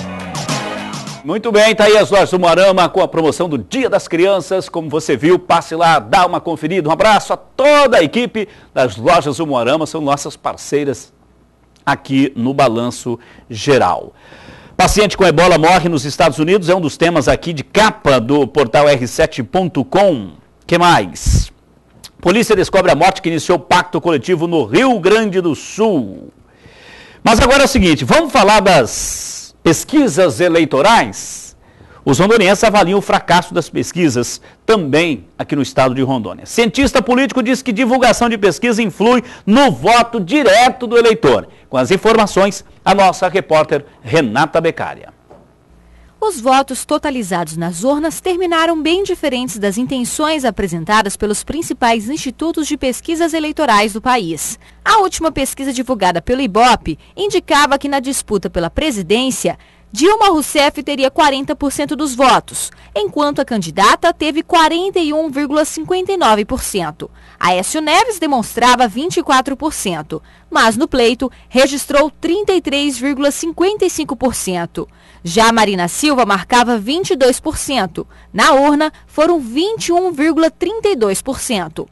Muito bem, tá aí as lojas Umuarama com a promoção do Dia das Crianças. Como você viu, passe lá, dá uma conferida. Um abraço a toda a equipe das lojas Umuarama, são nossas parceiras aqui no Balanço Geral. Paciente com ebola morre nos Estados Unidos, é um dos temas aqui de capa do portal R sete ponto com. Que mais? Polícia descobre a morte que iniciou pacto coletivo no Rio Grande do Sul. Mas agora é o seguinte, vamos falar das pesquisas eleitorais. Os rondonienses avaliam o fracasso das pesquisas também aqui no estado de Rondônia. Cientista político diz que divulgação de pesquisa influi no voto direto do eleitor. Com as informações, a nossa repórter Renata Beccaria. Os votos totalizados nas urnas terminaram bem diferentes das intenções apresentadas pelos principais institutos de pesquisas eleitorais do país. A última pesquisa divulgada pelo Ibope indicava que na disputa pela presidência, Dilma Rousseff teria quarenta por cento dos votos, enquanto a candidata teve quarenta e um vírgula cinquenta e nove por cento. Aécio Neves demonstrava vinte e quatro por cento, mas no pleito registrou trinta e três vírgula cinquenta e cinco por cento. Já Marina Silva marcava vinte e dois por cento. Na urna, foram vinte e um vírgula trinta e dois por cento.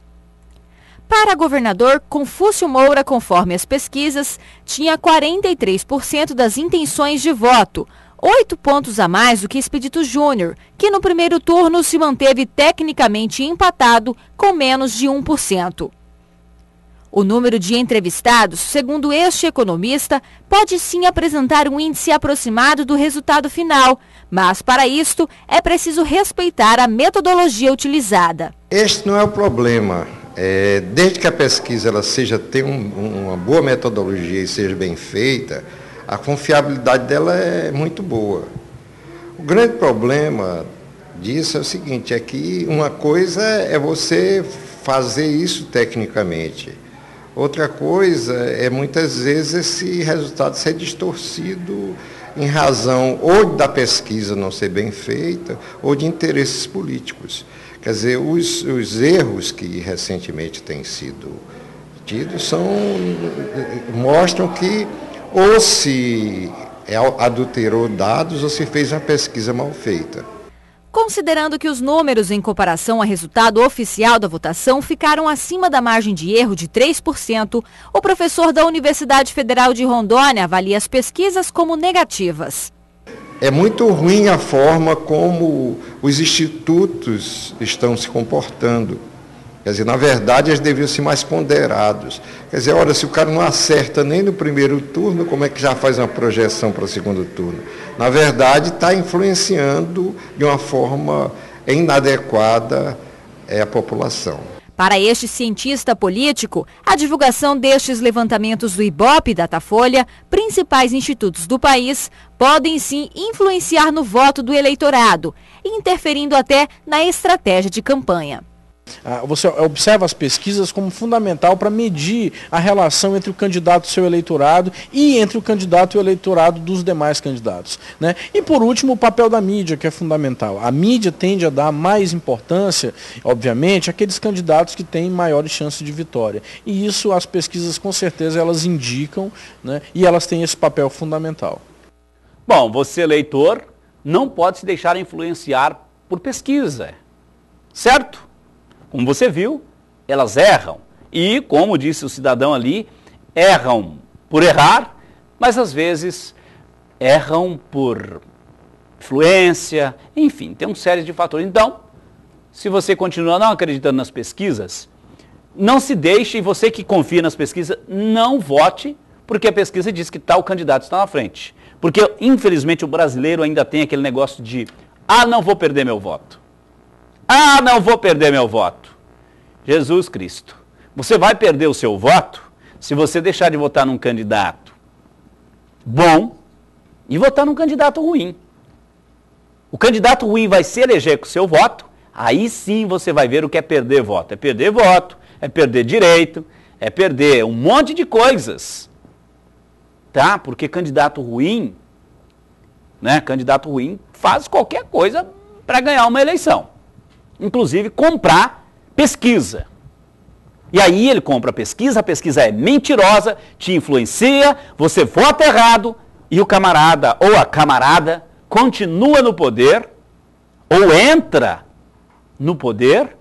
Para governador, Confúcio Moura, conforme as pesquisas, tinha quarenta e três por cento das intenções de voto, oito pontos a mais do que Expedito Júnior, que no primeiro turno se manteve tecnicamente empatado com menos de um por cento. O número de entrevistados, segundo este economista, pode sim apresentar um índice aproximado do resultado final, mas para isto é preciso respeitar a metodologia utilizada. Este não é o problema. É, desde que a pesquisa ela seja, tenha um, uma boa metodologia e seja bem feita, a confiabilidade dela é muito boa. O grande problema disso é o seguinte, é que uma coisa é você fazer isso tecnicamente. Outra coisa é muitas vezes esse resultado ser distorcido em razão ou da pesquisa não ser bem feita ou de interesses políticos. Quer dizer, os, os erros que recentemente têm sido tidos são, mostram que ou se adulterou dados ou se fez uma pesquisa mal feita. Considerando que os números em comparação ao resultado oficial da votação ficaram acima da margem de erro de três por cento, o professor da Universidade Federal de Rondônia avalia as pesquisas como negativas. É muito ruim a forma como os institutos estão se comportando. Quer dizer, na verdade, eles deviam ser mais ponderados. Quer dizer, olha, se o cara não acerta nem no primeiro turno, como é que já faz uma projeção para o segundo turno? Na verdade, está influenciando de uma forma inadequada é, a população. Para este cientista político, a divulgação destes levantamentos do Ibope e Datafolha, principais institutos do país, podem sim influenciar no voto do eleitorado, interferindo até na estratégia de campanha. Você observa as pesquisas como fundamental para medir a relação entre o candidato e o seu eleitorado e entre o candidato e o eleitorado dos demais candidatos, né? E por último, o papel da mídia, que é fundamental. A mídia tende a dar mais importância, obviamente, àqueles candidatos que têm maiores chances de vitória. E isso as pesquisas com certeza elas indicam, né? E elas têm esse papel fundamental. Bom, você eleitor não pode se deixar influenciar por pesquisa, certo? Como você viu, elas erram. E, como disse o cidadão ali, erram por errar, mas às vezes erram por influência, enfim, tem uma série de fatores. Então, se você continua não acreditando nas pesquisas, não se deixe, e você que confia nas pesquisas, não vote, porque a pesquisa diz que tal candidato está na frente. Porque, infelizmente, o brasileiro ainda tem aquele negócio de, ah, não vou perder meu voto. Ah, não vou perder meu voto. Jesus Cristo. Você vai perder o seu voto se você deixar de votar num candidato bom e votar num candidato ruim. O candidato ruim vai se eleger com o seu voto, aí sim você vai ver o que é perder voto. É perder voto, é perder direito, é perder um monte de coisas. Tá? Porque candidato ruim, né? Candidato ruim faz qualquer coisa para ganhar uma eleição. Inclusive comprar pesquisa. E aí ele compra a pesquisa, a pesquisa é mentirosa, te influencia, você vota errado e o camarada ou a camarada continua no poder ou entra no poder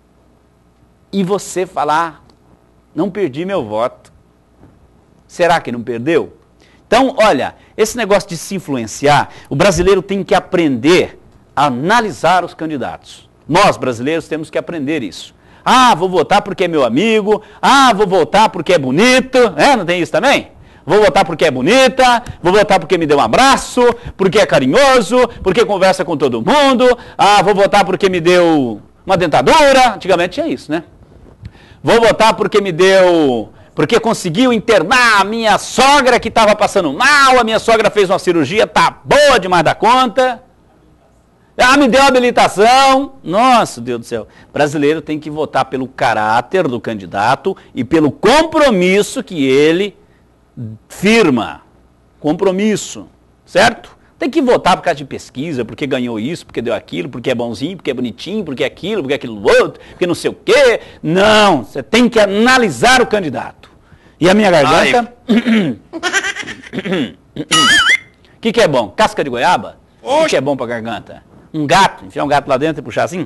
e você fala, ah, não perdi meu voto. Será que não perdeu? Então, olha, esse negócio de se influenciar, o brasileiro tem que aprender a analisar os candidatos. Nós, brasileiros, temos que aprender isso. Ah, vou votar porque é meu amigo. Ah, vou votar porque é bonito. É, não tem isso também? Vou votar porque é bonita. Vou votar porque me deu um abraço. Porque é carinhoso. Porque conversa com todo mundo. Ah, vou votar porque me deu uma dentadura. Antigamente tinha isso, né? Vou votar porque me deu... Porque conseguiu internar a minha sogra que estava passando mal. A minha sogra fez uma cirurgia, tá boa demais da conta. Ah, me deu habilitação. Nossa, Deus do céu. Brasileiro tem que votar pelo caráter do candidato e pelo compromisso que ele firma. Compromisso, certo? Tem que votar por causa de pesquisa, porque ganhou isso, porque deu aquilo, porque é bonzinho, porque é bonitinho, porque é aquilo, porque é aquilo outro, porque não sei o quê. Não, você tem que analisar o candidato. E a minha garganta... O que, que é bom? Casca de goiaba? O que, que é bom pra garganta? Um gato? Enfiar um gato lá dentro e puxar assim?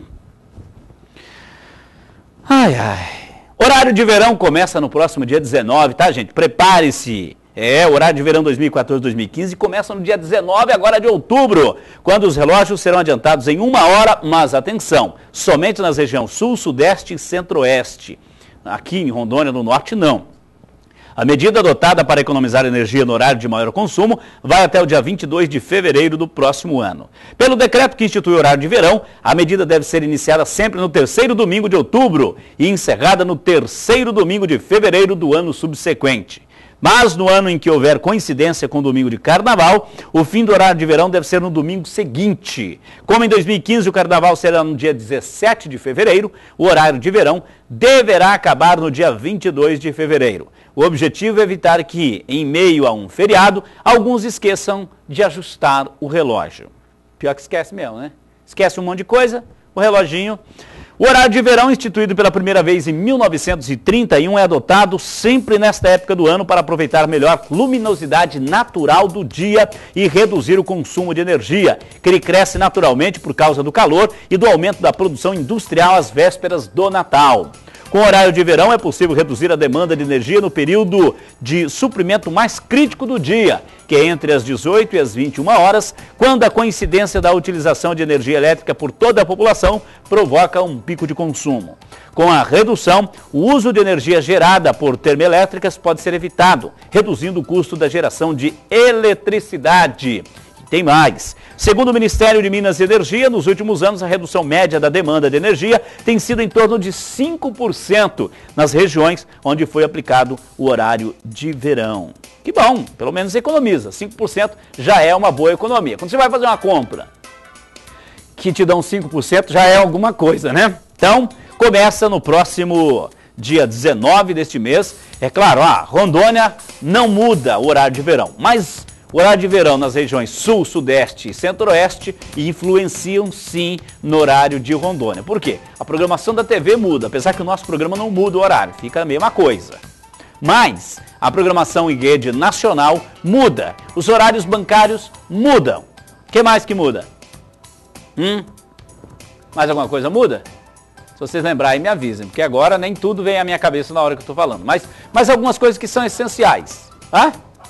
Ai, ai. Horário de verão começa no próximo dia dezenove, tá, gente? Prepare-se. É, o horário de verão dois mil e quatorze, dois mil e quinze começa no dia dezenove agora de outubro, quando os relógios serão adiantados em uma hora, mas atenção, somente nas regiões sul, sudeste e centro-oeste. Aqui em Rondônia, no norte, não. A medida adotada para economizar energia no horário de maior consumo vai até o dia vinte e dois de fevereiro do próximo ano. Pelo decreto que institui o horário de verão, a medida deve ser iniciada sempre no terceiro domingo de outubro e encerrada no terceiro domingo de fevereiro do ano subsequente. Mas no ano em que houver coincidência com o domingo de carnaval, o fim do horário de verão deve ser no domingo seguinte. Como em dois mil e quinze o carnaval será no dia dezessete de fevereiro, o horário de verão deverá acabar no dia vinte e dois de fevereiro. O objetivo é evitar que, em meio a um feriado, alguns esqueçam de ajustar o relógio. Pior que esquece mesmo, né? Esquece um monte de coisa, o reloginho... O horário de verão, instituído pela primeira vez em mil novecentos e trinta e um, é adotado sempre nesta época do ano para aproveitar melhor a luminosidade natural do dia e reduzir o consumo de energia, que ele cresce naturalmente por causa do calor e do aumento da produção industrial às vésperas do Natal. Com o horário de verão é possível reduzir a demanda de energia no período de suprimento mais crítico do dia, que é entre as dezoito e as vinte e uma horas, quando a coincidência da utilização de energia elétrica por toda a população provoca um pico de consumo. Com a redução, o uso de energia gerada por termoelétricas pode ser evitado, reduzindo o custo da geração de eletricidade. Tem mais. Segundo o Ministério de Minas e Energia, nos últimos anos a redução média da demanda de energia tem sido em torno de cinco por cento nas regiões onde foi aplicado o horário de verão. Que bom, pelo menos economiza. cinco por cento já é uma boa economia. Quando você vai fazer uma compra que te dão cinco por cento, já é alguma coisa, né? Então, começa no próximo dia dezenove deste mês. É claro, ah, Rondônia não muda o horário de verão, mas... O horário de verão nas regiões sul, sudeste e centro-oeste influenciam sim no horário de Rondônia. Por quê? A programação da T V muda, apesar que o nosso programa não muda o horário, fica a mesma coisa. Mas a programação em rede nacional muda, os horários bancários mudam. O que mais que muda? Hum? Mais alguma coisa muda? Se vocês lembrarem, me avisem, porque agora nem tudo vem à minha cabeça na hora que eu estou falando. Mas, mas algumas coisas que são essenciais. Hã?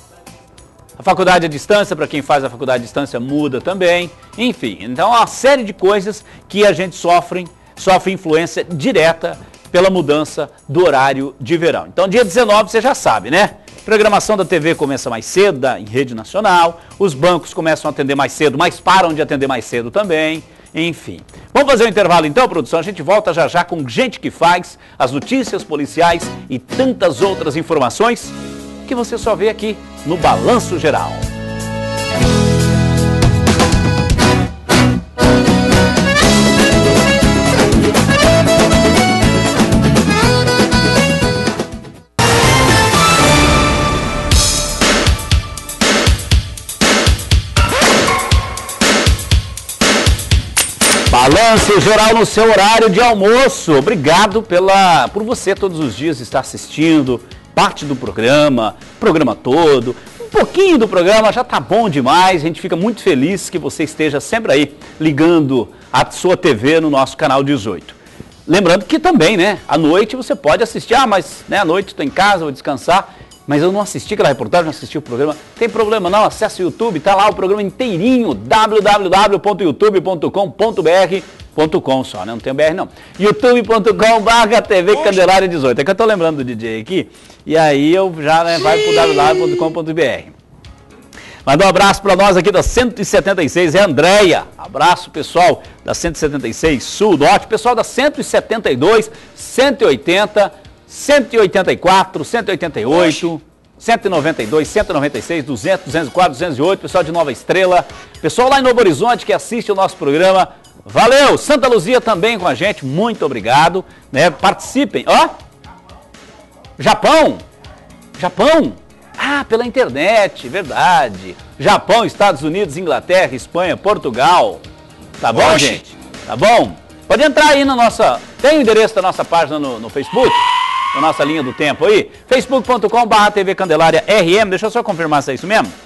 A faculdade à distância, para quem faz a faculdade à distância, muda também. Enfim, então há uma série de coisas que a gente sofre, sofre influência direta pela mudança do horário de verão. Então, dia dezenove, você já sabe, né? Programação da T V começa mais cedo, da, em rede nacional. Os bancos começam a atender mais cedo, mas param de atender mais cedo também. Enfim. Vamos fazer um intervalo então, produção? A gente volta já já com Gente que Faz, as notícias policiais e tantas outras informações que você só vê aqui no Balanço Geral. Balanço Geral no seu horário de almoço. Obrigado pela, por você todos os dias estar assistindo parte do programa, programa todo, um pouquinho do programa já tá bom demais. A gente fica muito feliz que você esteja sempre aí ligando a sua T V no nosso canal dezoito. Lembrando que também, né, à noite você pode assistir, ah, mas né, à noite estou em casa, vou descansar, mas eu não assisti aquela reportagem, não assisti o programa. Tem problema não, acesse o YouTube, tá lá o programa inteirinho, w w w ponto youtube ponto com ponto b r. .com só, né? Não tem B R não. youtube ponto com barra T V Candelária dezoito. É que eu tô lembrando do D J aqui. E aí eu já né, vai pro w w w ponto com ponto b r. Manda um abraço para nós aqui da cento e setenta e seis, é a Andréia. Abraço pessoal da cento e setenta e seis Sul Norte, pessoal da cento e setenta e dois, cento e oitenta, cento e oitenta e quatro, cento e oitenta e oito, cento e noventa e dois, cento e noventa e seis, duzentos, duzentos e quatro, duzentos e oito, pessoal de Nova Estrela, pessoal lá em Novo Horizonte que assiste o nosso programa. Valeu! Santa Luzia também com a gente, muito obrigado, né? Participem. Ó! Japão! Japão! Ah, pela internet, verdade. Japão, Estados Unidos, Inglaterra, Espanha, Portugal. Tá bom, Oxi. gente? Tá bom? Pode entrar aí na nossa... Tem o endereço da nossa página no, no Facebook? Na nossa linha do tempo aí? facebook ponto com barra T V Candelária R M. Deixa eu só confirmar se é isso mesmo.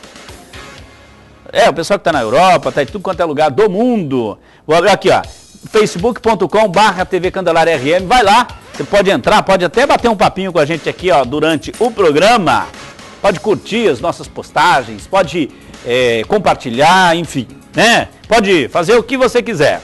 É, o pessoal que tá na Europa, tá em tudo quanto é lugar do mundo. Vou abrir aqui, ó. facebook ponto com barra T V Candelária R M. Vai lá, você pode entrar, pode até bater um papinho com a gente aqui, ó, durante o programa. Pode curtir as nossas postagens, pode é, compartilhar, enfim, né? Pode fazer o que você quiser.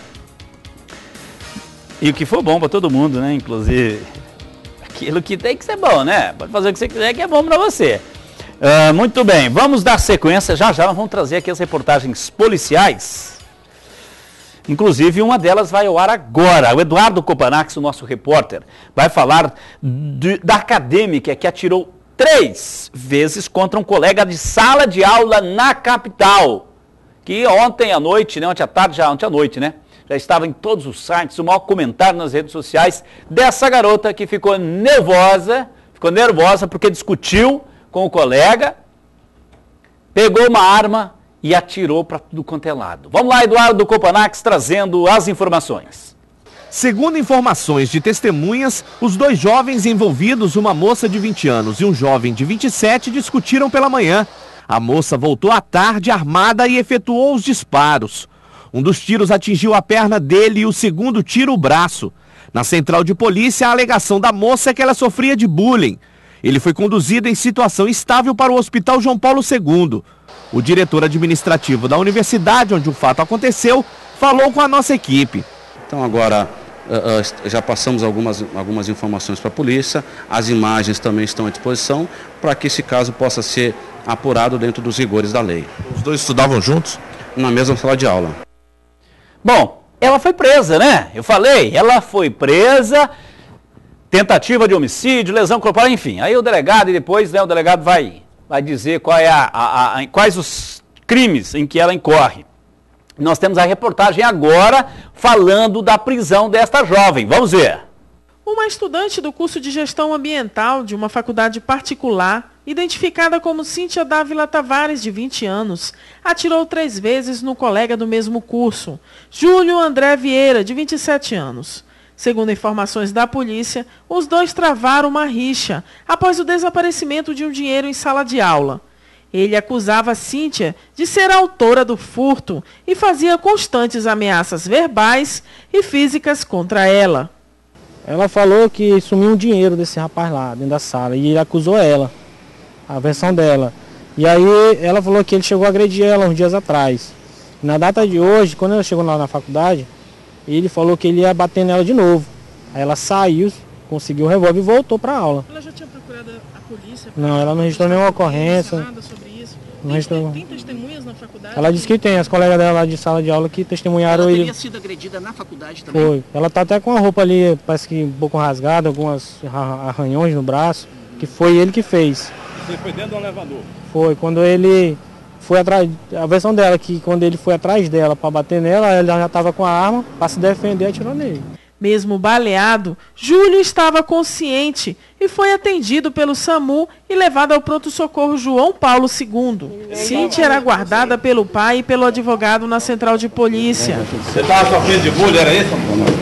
E o que for bom para todo mundo, né? Inclusive, aquilo que tem que ser bom, né? Pode fazer o que você quiser que é bom para você. Uh, muito bem, vamos dar sequência. Já já nós vamos trazer aqui as reportagens policiais. Inclusive, uma delas vai ao ar agora. O Eduardo Copanax, o nosso repórter, vai falar de, da acadêmica que atirou três vezes contra um colega de sala de aula na capital. Que ontem à noite, né? Ontem à tarde, já ontem à noite, né? Já estava em todos os sites, o maior comentário nas redes sociais dessa garota que ficou nervosa, ficou nervosa porque discutiu com o colega, pegou uma arma e atirou para tudo quanto é lado. Vamos lá, Eduardo Copanax, trazendo as informações. Segundo informações de testemunhas, os dois jovens envolvidos, uma moça de vinte anos e um jovem de vinte e sete, discutiram pela manhã. A moça voltou à tarde armada e efetuou os disparos. Um dos tiros atingiu a perna dele e o segundo tiro o braço. Na central de polícia, a alegação da moça é que ela sofria de bullying. Ele foi conduzido em situação estável para o Hospital João Paulo segundo. O diretor administrativo da universidade, onde o fato aconteceu, falou com a nossa equipe. Então agora uh, uh, já passamos algumas, algumas informações para a polícia, as imagens também estão à disposição para que esse caso possa ser apurado dentro dos rigores da lei. Os dois estudavam juntos? Na mesma sala de aula. Bom, ela foi presa, né? Eu falei, ela foi presa, tentativa de homicídio, lesão corporal, enfim. Aí o delegado, e depois né, o delegado vai, vai dizer qual é a, a, a, quais os crimes em que ela incorre. Nós temos a reportagem agora falando da prisão desta jovem. Vamos ver. Uma estudante do curso de Gestão Ambiental de uma faculdade particular, identificada como Cíntia Dávila Tavares, de vinte anos, atirou três vezes no colega do mesmo curso, Júlio André Vieira, de vinte e sete anos. Segundo informações da polícia, os dois travaram uma rixa após o desaparecimento de um dinheiro em sala de aula. Ele acusava Cíntia de ser autora do furto e fazia constantes ameaças verbais e físicas contra ela. Ela falou que sumiu um dinheiro desse rapaz lá dentro da sala e ele acusou ela, a versão dela. E aí ela falou que ele chegou a agredir ela uns dias atrás. Na data de hoje, quando ela chegou lá na faculdade, ele falou que ele ia bater nela de novo. Aí ela saiu, conseguiu o revólver e voltou para a aula. Ela já tinha procurado a polícia? Não, ela não registrou nenhuma ocorrência. Nada sobre isso? Não registrou. Tem, tem testemunhas na faculdade? Ela disse que tem, as colegas dela lá de sala de aula que testemunharam ele. Ela teria sido agredida na faculdade também? Foi. Ela tá até com a roupa ali, parece que um pouco rasgada, algumas arranhões no braço, que foi ele que fez. Você foi dentro do elevador? Foi, quando ele foi atrás, a versão dela que quando ele foi atrás dela para bater nela, ela já estava com a arma para se defender e atirou nele. Mesmo baleado, Júlio estava consciente e foi atendido pelo SAMU e levado ao pronto-socorro João Paulo segundo. Cíntia era guardada pelo pai e pelo advogado na central de polícia. Você estava sofrendo de bullying, era isso?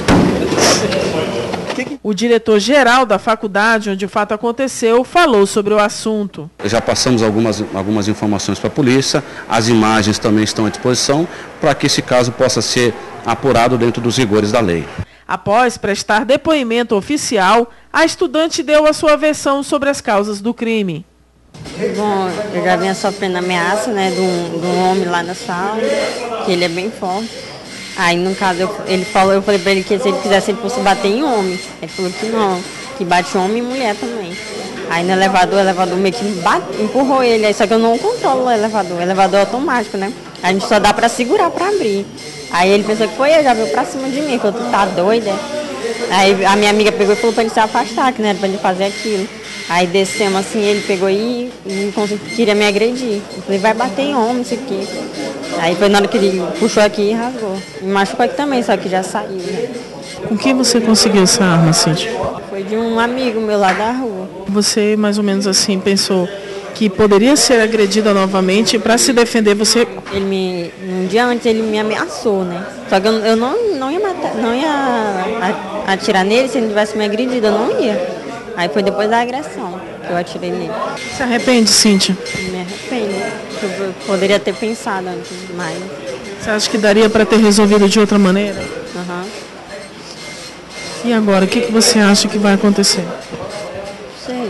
O diretor-geral da faculdade onde o fato aconteceu falou sobre o assunto. Já passamos algumas, algumas informações para a polícia, as imagens também estão à disposição para que esse caso possa ser apurado dentro dos rigores da lei. Após prestar depoimento oficial, a estudante deu a sua versão sobre as causas do crime. Bom, eu já vinha sofrendo ameaça, né, de um, de um homem lá na sala, que ele é bem forte. Aí, no caso, eu, ele falou, eu falei pra ele que se ele quisesse, ele fosse bater em homem. Ele falou que não, que bate homem e mulher também. Aí no elevador, o elevador meio que bate, empurrou ele, aí, só que eu não controlo o elevador, o elevador é automático, né? A gente só dá pra segurar pra abrir. Aí ele pensou que foi eu, já veio pra cima de mim, falou, tu tá doida? Aí a minha amiga pegou e falou pra ele se afastar, que não era pra ele fazer aquilo. Aí descemos assim, ele pegou e, e queria me agredir. Eu falei, vai bater em homem isso aqui. Aí foi na hora que ele puxou aqui e rasgou. Me machucou aqui também, só que já saiu, né? Com quem você conseguiu essa arma, Cíntia? Foi de um amigo meu lá da rua. Você mais ou menos assim pensou, que poderia ser agredida novamente, para se defender você... Ele me, um dia antes ele me ameaçou, né? Só que eu, eu não, não ia matar, não ia atirar nele se ele tivesse me agredido, eu não ia. Aí foi depois da agressão que eu atirei nele. Se arrepende, Cíntia? Me arrependo. Eu poderia ter pensado antes mais. Você acha que daria para ter resolvido de outra maneira? Aham. Uhum. E agora, o que, que você acha que vai acontecer? Sei.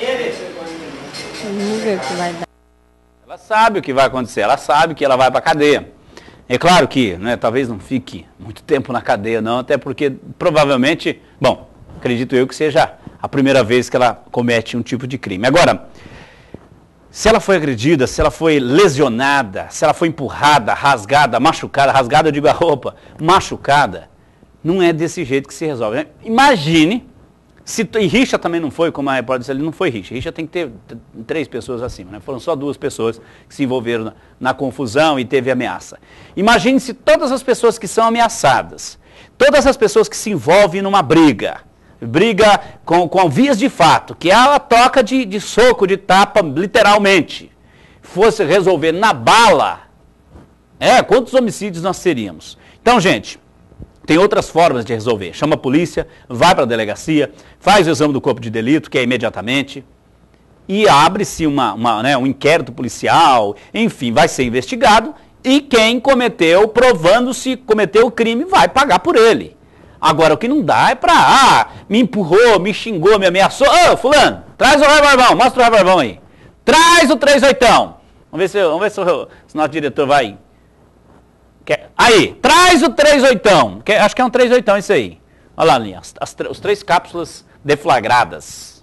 Vamos ver o que vai dar. Ela sabe o que vai acontecer, ela sabe que ela vai para a cadeia. É claro que, né, talvez não fique muito tempo na cadeia não, até porque provavelmente, bom, acredito eu que seja a primeira vez que ela comete um tipo de crime. Agora, se ela foi agredida, se ela foi lesionada, se ela foi empurrada, rasgada, machucada, rasgada eu digo a roupa, machucada, não é desse jeito que se resolve. Imagine, se, e Richa também não foi, como a repórter disse, ele não foi Richa. Richa tem que ter três pessoas acima, né? Foram só duas pessoas que se envolveram na, na confusão e teve ameaça. Imagine se todas as pessoas que são ameaçadas, todas as pessoas que se envolvem numa briga, briga com, com vias de fato, que é a toca de, de soco, de tapa, literalmente, fosse resolver na bala, é, quantos homicídios nós teríamos? Então, gente... Tem outras formas de resolver. Chama a polícia, vai para a delegacia, faz o exame do corpo de delito, que é imediatamente, e abre-se uma, uma, né, um inquérito policial, enfim, vai ser investigado, e quem cometeu, provando-se cometeu o crime, vai pagar por ele. Agora, o que não dá é para, ah, me empurrou, me xingou, me ameaçou. Ô, fulano, traz o revolvão, mostra o revolvão aí. Traz o três oitão. Vamos ver se, vamos ver se, o, se o nosso diretor vai... Aí, traz o três oitão, que, acho que é um três oitão isso aí. Olha lá, Linha, as, as, os três cápsulas deflagradas.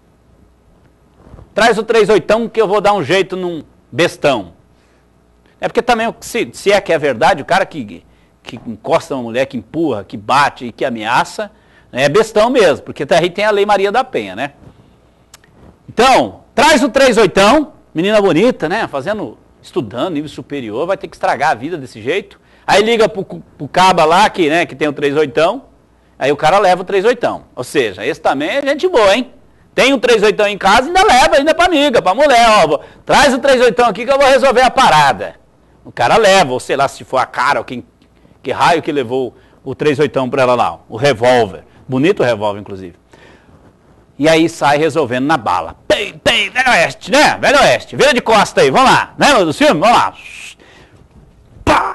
Traz o três oitão que eu vou dar um jeito num bestão. É porque também, se, se é que é verdade, o cara que, que encosta uma mulher, que empurra, que bate e que ameaça, é bestão mesmo, porque aí tem a Lei Maria da Penha, né? Então, traz o três oitão, menina bonita, né, fazendo... estudando, nível superior, vai ter que estragar a vida desse jeito. Aí liga pro, pro caba lá, que, né, que tem o três oitão, aí o cara leva o três oitão. Ou seja, esse também é gente boa, hein? Tem o três oitão em casa, ainda leva ainda pra amiga, pra mulher, ó, traz o três oitão aqui que eu vou resolver a parada. O cara leva, ou sei lá, se for a cara, ou quem, que raio que levou o três oitão pra ela lá, o revólver. Bonito o revólver, inclusive. E aí sai resolvendo na bala. Pei, pei, Velho Oeste, né? Velho Oeste. Vira de costa aí, vamos lá. Lembra do filme? Vamos lá. Pá!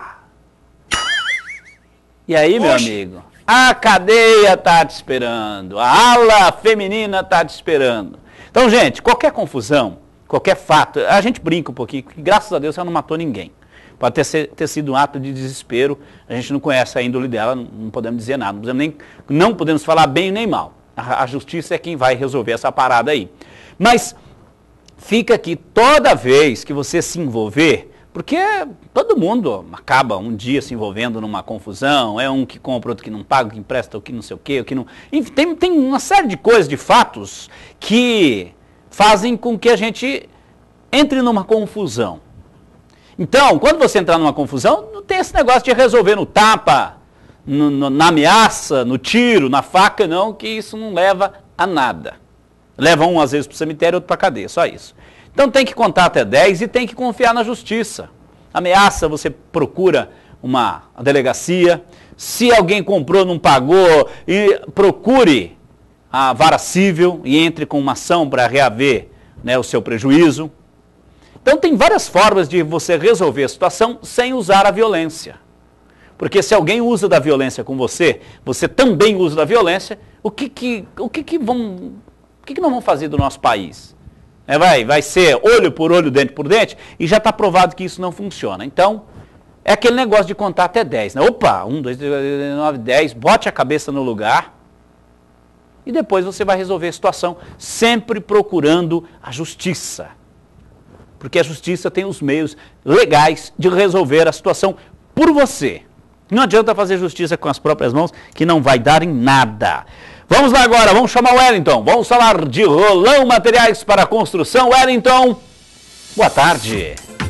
E aí, meu Oxi. amigo? A cadeia tá te esperando. A ala feminina tá te esperando. Então, gente, qualquer confusão, qualquer fato, a gente brinca um pouquinho, que graças a Deus ela não matou ninguém. Pode ter, ter sido um ato de desespero, a gente não conhece a índole dela, não, não podemos dizer nada, não podemos, nem, não podemos falar bem nem mal. A, a justiça é quem vai resolver essa parada aí. Mas fica aqui, toda vez que você se envolver, porque todo mundo acaba um dia se envolvendo numa confusão, é um que compra, outro que não paga, que empresta, o que não sei o quê, o que não... Enfim, tem, tem uma série de coisas, de fatos, que fazem com que a gente entre numa confusão. Então, quando você entrar numa confusão, não tem esse negócio de resolver no tapa, no, no, na ameaça, no tiro, na faca, não, que isso não leva a nada. Leva um, às vezes, para o cemitério, outro para a cadeia, só isso. Então tem que contar até dez e tem que confiar na justiça. Ameaça, você procura uma delegacia. Se alguém comprou, não pagou, e procure a vara civil e entre com uma ação para reaver, né, o seu prejuízo. Então tem várias formas de você resolver a situação sem usar a violência. Porque se alguém usa da violência com você, você também usa da violência, o que que, o que, que, vão, o que, que nós vamos fazer do nosso país? É, vai, vai ser olho por olho, dente por dente, e já está provado que isso não funciona. Então, é aquele negócio de contar até dez. Né? Opa, um, dois, três, nove, dez, bote a cabeça no lugar, e depois você vai resolver a situação, sempre procurando a justiça. Porque a justiça tem os meios legais de resolver a situação por você. Não adianta fazer justiça com as próprias mãos, que não vai dar em nada. Vamos lá agora, vamos chamar o Wellington. Vamos falar de Rolão Materiais para Construção. Wellington, boa tarde.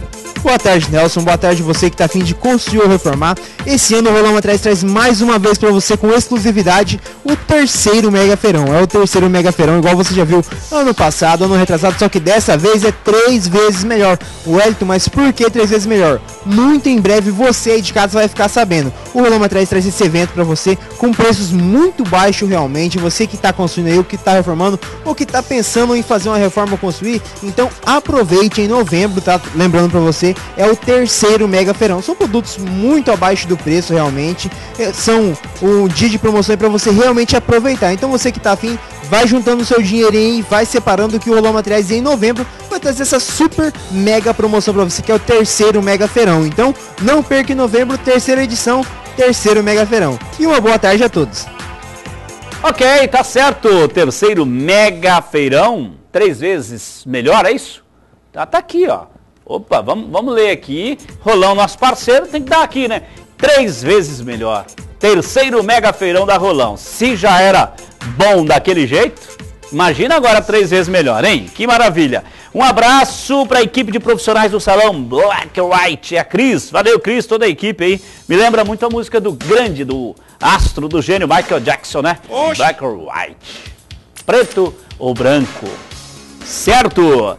Boa tarde, Nelson. Boa tarde você que está a fim de construir ou reformar. Esse ano o Rolão Materiais traz mais uma vez para você com exclusividade o terceiro Mega Feirão. É o terceiro Mega Feirão, igual você já viu ano passado, ano retrasado, só que dessa vez é três vezes melhor. Wellington, mas por que três vezes melhor? Muito em breve você aí de casa vai ficar sabendo. O Rolão Materiais traz esse evento para você com preços muito baixos realmente. Você que está construindo aí, ou que está reformando, ou que está pensando em fazer uma reforma ou construir, então aproveite em novembro, tá? Lembrando para você, é o terceiro Mega Feirão. São produtos muito abaixo do preço realmente, são um dia de promoção para você realmente aproveitar. Então você que está afim, vai juntando o seu dinheirinho e vai separando que o Rolão Materiais em novembro vai trazer essa super mega promoção para você, que é o terceiro Mega Feirão. Então não perca em novembro, terceira edição, terceiro Mega Feirão. E uma boa tarde a todos. Ok, tá certo. Terceiro Mega Feirão, três vezes melhor, é isso? Tá, tá aqui, ó. Opa, vamos, vamos ler aqui. Rolão, nosso parceiro, tem que dar aqui, né? Três vezes melhor. Terceiro Mega Feirão da Rolão. Se já era bom daquele jeito, imagina agora três vezes melhor, hein? Que maravilha. Um abraço para a equipe de profissionais do Salão Black White. É a Cris. Valeu, Cris, toda a equipe aí. Me lembra muito a música do grande, do astro, do gênio Michael Jackson, né? Oxi. Black or White. Preto ou branco. Certo?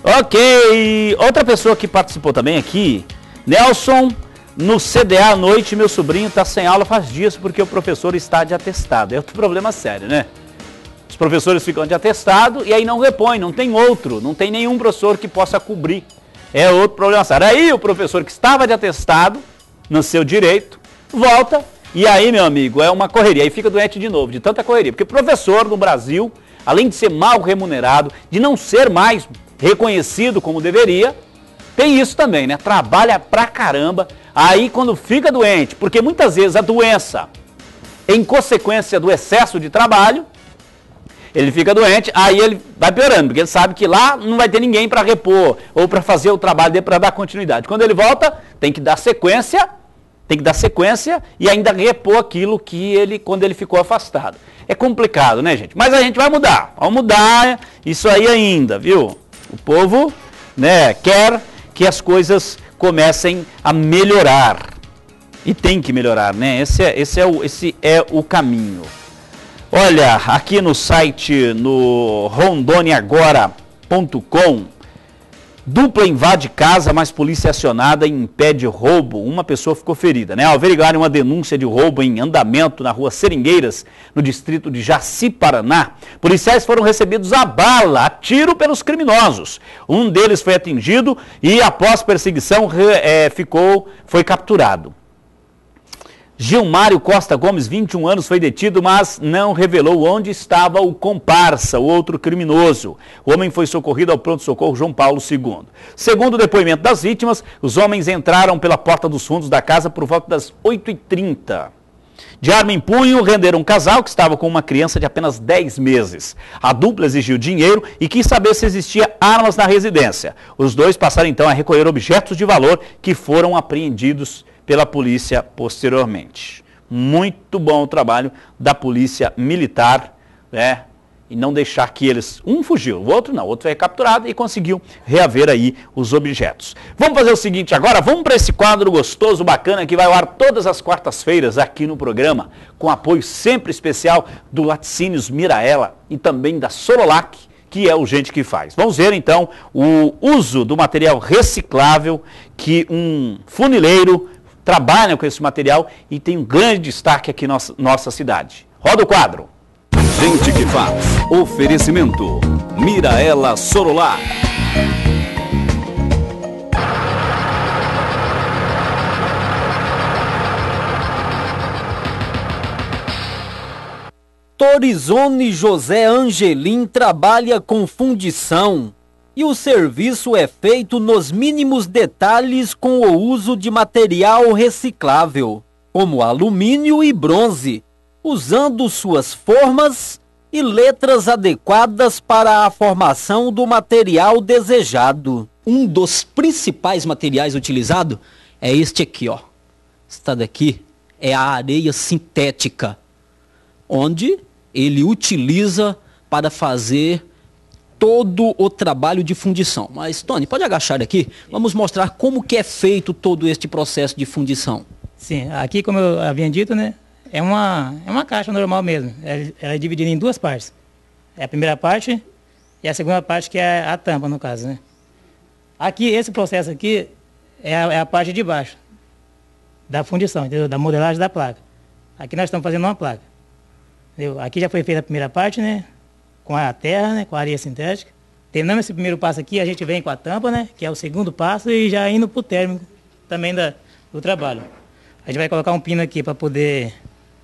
Ok. Outra pessoa que participou também aqui, Nelson, no C D A à noite, meu sobrinho está sem aula faz dias porque o professor está de atestado. É outro problema sério, né? Os professores ficam de atestado e aí não repõem, não tem outro, não tem nenhum professor que possa cobrir. É outro problema sério. Aí o professor que estava de atestado, no seu direito, volta e aí, meu amigo, é uma correria. Aí fica doente de novo, de tanta correria. Porque professor no Brasil, além de ser mal remunerado, de não ser mais reconhecido como deveria, tem isso também, né? Trabalha pra caramba. Aí quando fica doente, porque muitas vezes a doença, em consequência do excesso de trabalho, ele fica doente, aí ele vai piorando, porque ele sabe que lá não vai ter ninguém para repor ou para fazer o trabalho dele para dar continuidade. Quando ele volta, tem que dar sequência, tem que dar sequência e ainda repor aquilo que ele, quando ele ficou afastado. É complicado, né, gente? Mas a gente vai mudar, vamos mudar isso aí ainda, viu? O povo, né, quer que as coisas comecem a melhorar. E tem que melhorar, né? Esse é, esse é, o, esse é o caminho. Olha, aqui no site, no rondônia agora ponto com, dupla invade casa, mas polícia acionada e impede roubo. Uma pessoa ficou ferida, né? Ao averiguarem uma denúncia de roubo em andamento na rua Seringueiras, no distrito de Jaci, Paraná, policiais foram recebidos a bala, a tiro pelos criminosos. Um deles foi atingido e, após perseguição, é, ficou, foi capturado. Gilmário Costa Gomes, vinte e um anos, foi detido, mas não revelou onde estava o comparsa, o outro criminoso. O homem foi socorrido ao pronto-socorro João Paulo segundo. Segundo o depoimento das vítimas, os homens entraram pela porta dos fundos da casa por volta das oito e trinta. De arma em punho, renderam um casal que estava com uma criança de apenas dez meses. A dupla exigiu dinheiro e quis saber se existia armas na residência. Os dois passaram então a recolher objetos de valor que foram apreendidos pela polícia posteriormente. Muito bom o trabalho da polícia militar, né? E não deixar que eles... Um fugiu, o outro não, o outro foi capturado e conseguiu reaver aí os objetos. Vamos fazer o seguinte agora, vamos para esse quadro gostoso, bacana, que vai ao ar todas as quartas-feiras aqui no programa, com apoio sempre especial do Laticínios Miraela e também da Sorolac, que é o Gente que Faz. Vamos ver então o uso do material reciclável que um funileiro trabalha com esse material e tem um grande destaque aqui na nossa, nossa cidade. Roda o quadro. Gente que Faz. Oferecimento Miraela Sorolac. Torizone José Angelim trabalha com fundição e o serviço é feito nos mínimos detalhes com o uso de material reciclável, como alumínio e bronze, usando suas formas e letras adequadas para a formação do material desejado. Um dos principais materiais utilizados é este aqui, ó. Esta daqui é a areia sintética, onde ele utiliza para fazer todo o trabalho de fundição. Mas, Tony, pode agachar aqui? Vamos mostrar como que é feito todo este processo de fundição. Sim, aqui, como eu havia dito, né, é uma, é uma caixa normal mesmo. Ela, ela é dividida em duas partes. É a primeira parte e a segunda parte, que é a tampa, no caso, né. Aqui, esse processo aqui é a, é a parte de baixo da fundição, entendeu? Da modelagem da placa. Aqui nós estamos fazendo uma placa. Entendeu? Aqui já foi feita a primeira parte, né? Com a terra, né? Com a areia sintética. Terminando esse primeiro passo aqui, a gente vem com a tampa, né? Que é o segundo passo, e já indo para o térmico também da, do trabalho. A gente vai colocar um pino aqui para poder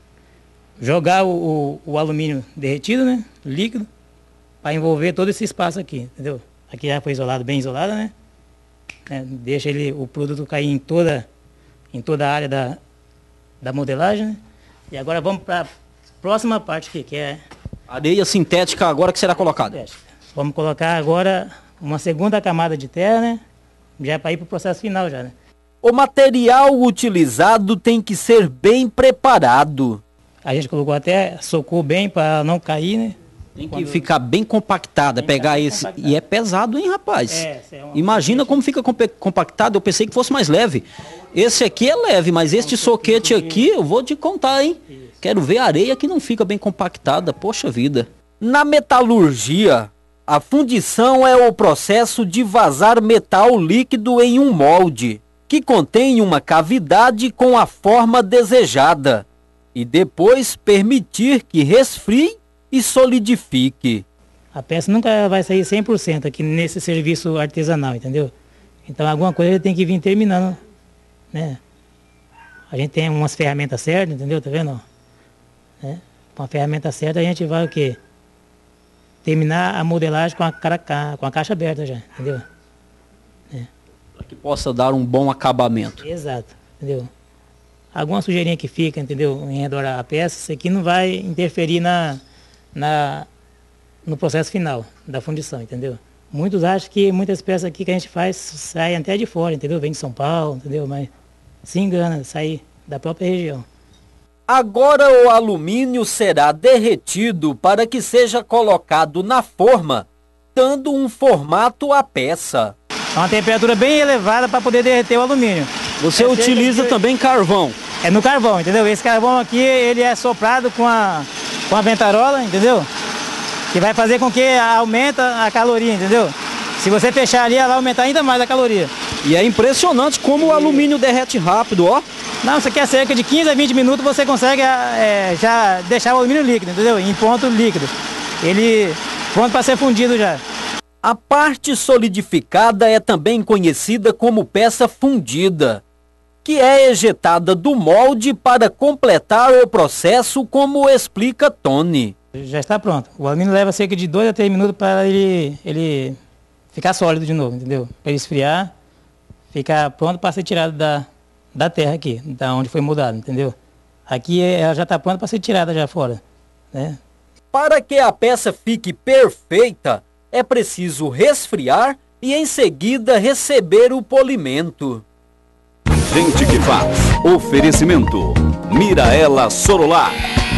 jogar o, o, o alumínio derretido, né? Líquido, para envolver todo esse espaço aqui, entendeu? Aqui já foi isolado, bem isolado, né? É, deixa ele, o produto cair em toda, em toda a área da, da modelagem, né? E agora vamos para a próxima parte aqui, que é... Areia sintética agora que será colocada. Vamos colocar agora uma segunda camada de terra, né? Já é para ir para o processo final já, né? O material utilizado tem que ser bem preparado. A gente colocou até, socou bem para não cair, né? Tem que Quando... ficar bem compactada, pegar bem esse... Compactado. E é pesado, hein, rapaz? É, é uma... Imagina como fica compactado, eu pensei que fosse mais leve. Esse aqui é leve, mas este soquete aqui, eu vou te contar, hein? Quero ver a areia que não fica bem compactada, poxa vida. Na metalurgia, a fundição é o processo de vazar metal líquido em um molde, que contém uma cavidade com a forma desejada, e depois permitir que resfrie e solidifique. A peça nunca vai sair cem por cento aqui nesse serviço artesanal, entendeu? Então alguma coisa tem que vir terminando, né? A gente tem umas ferramentas certas, entendeu? Tá vendo? Né? Com a ferramenta certa a gente vai o quê? Terminar a modelagem com a, cara, com a caixa aberta já, entendeu? É. Para que possa dar um bom acabamento. Exato, entendeu? Alguma sujeirinha que fica, entendeu? Em redor da peça, isso aqui não vai interferir na, na, no processo final da fundição, entendeu? Muitos acham que muitas peças aqui que a gente faz saem até de fora, entendeu? Vem de São Paulo, entendeu? Mas se engana, sai da própria região. Agora o alumínio será derretido para que seja colocado na forma, dando um formato à peça. É uma temperatura bem elevada para poder derreter o alumínio. Você é utiliza que... também carvão? É no carvão, entendeu? Esse carvão aqui, ele é soprado com a, com a ventarola, entendeu? Que vai fazer com que aumenta a caloria, entendeu? Se você fechar ali, ela vai aumentar ainda mais a caloria. E é impressionante como o alumínio derrete rápido, ó. Não, isso aqui é cerca de quinze a vinte minutos, você consegue é, já deixar o alumínio líquido, entendeu? Em ponto líquido. Ele pronto para ser fundido já. A parte solidificada é também conhecida como peça fundida, que é ejetada do molde para completar o processo, como explica Tony. Já está pronto. O alumínio leva cerca de dois a três minutos para ele, ele ficar sólido de novo, entendeu? Para ele esfriar, ficar pronto para ser tirado da, da terra aqui, da onde foi mudado, entendeu? Aqui ela já está pronta para ser tirada já fora, né? Para que a peça fique perfeita, é preciso resfriar e em seguida receber o polimento. Gente que faz. Oferecimento. Miraela Sorolar.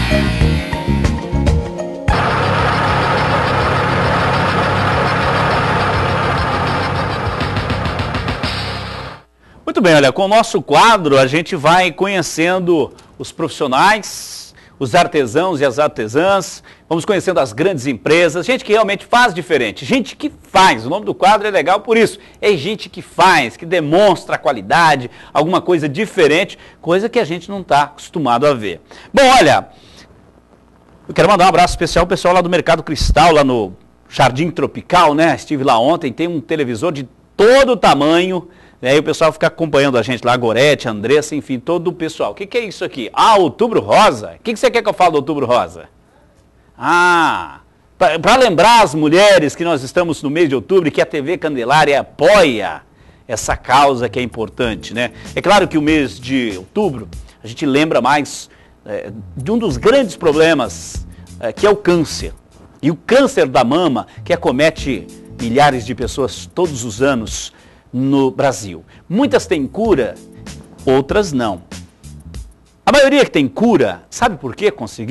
Muito bem, olha, com o nosso quadro a gente vai conhecendo os profissionais, os artesãos e as artesãs, vamos conhecendo as grandes empresas, gente que realmente faz diferente, gente que faz, o nome do quadro é legal por isso, é gente que faz, que demonstra qualidade, alguma coisa diferente, coisa que a gente não está acostumado a ver. Bom, olha, eu quero mandar um abraço especial ao pessoal lá do Mercado Cristal, lá no Jardim Tropical, né? Estive lá ontem, tem um televisor de todo tamanho, né? E o pessoal fica acompanhando a gente lá, a Gorete, a Andressa, enfim, todo o pessoal. O que, que é isso aqui? Ah, Outubro Rosa? O que, que você quer que eu fale do Outubro Rosa? Ah, para lembrar as mulheres que nós estamos no mês de outubro e que a T V Candelária apoia essa causa que é importante, né? É claro que o mês de outubro a gente lembra mais é, de um dos grandes problemas é, que é o câncer. E o câncer da mama que acomete milhares de pessoas todos os anos no Brasil. Muitas têm cura, outras não. A maioria que tem cura, sabe por que conseguiu?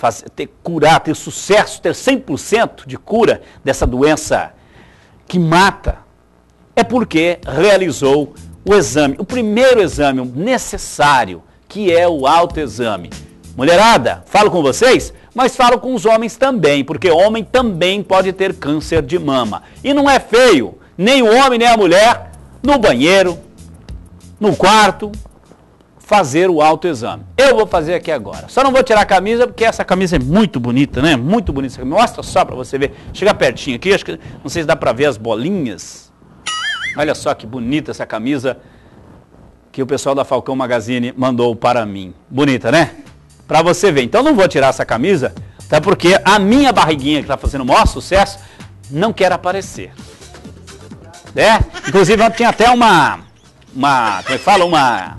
fazer, ter, curar, ter sucesso, ter cem por cento de cura dessa doença que mata, é porque realizou o exame, o primeiro exame necessário, que é o autoexame. Mulherada, falo com vocês, mas falo com os homens também, porque homem também pode ter câncer de mama. E não é feio, nem o homem nem a mulher, no banheiro, no quarto, fazer o autoexame. Eu vou fazer aqui agora. Só não vou tirar a camisa, porque essa camisa é muito bonita, né? Muito bonita. Mostra só pra você ver. Chega pertinho aqui, acho que não sei se dá pra ver as bolinhas. Olha só que bonita essa camisa que o pessoal da Falcão Magazine mandou para mim. Bonita, né? Pra você ver. Então não vou tirar essa camisa, até porque a minha barriguinha que tá fazendo o maior sucesso não quer aparecer. É? Inclusive tinha até uma, uma, como é que fala? Uma,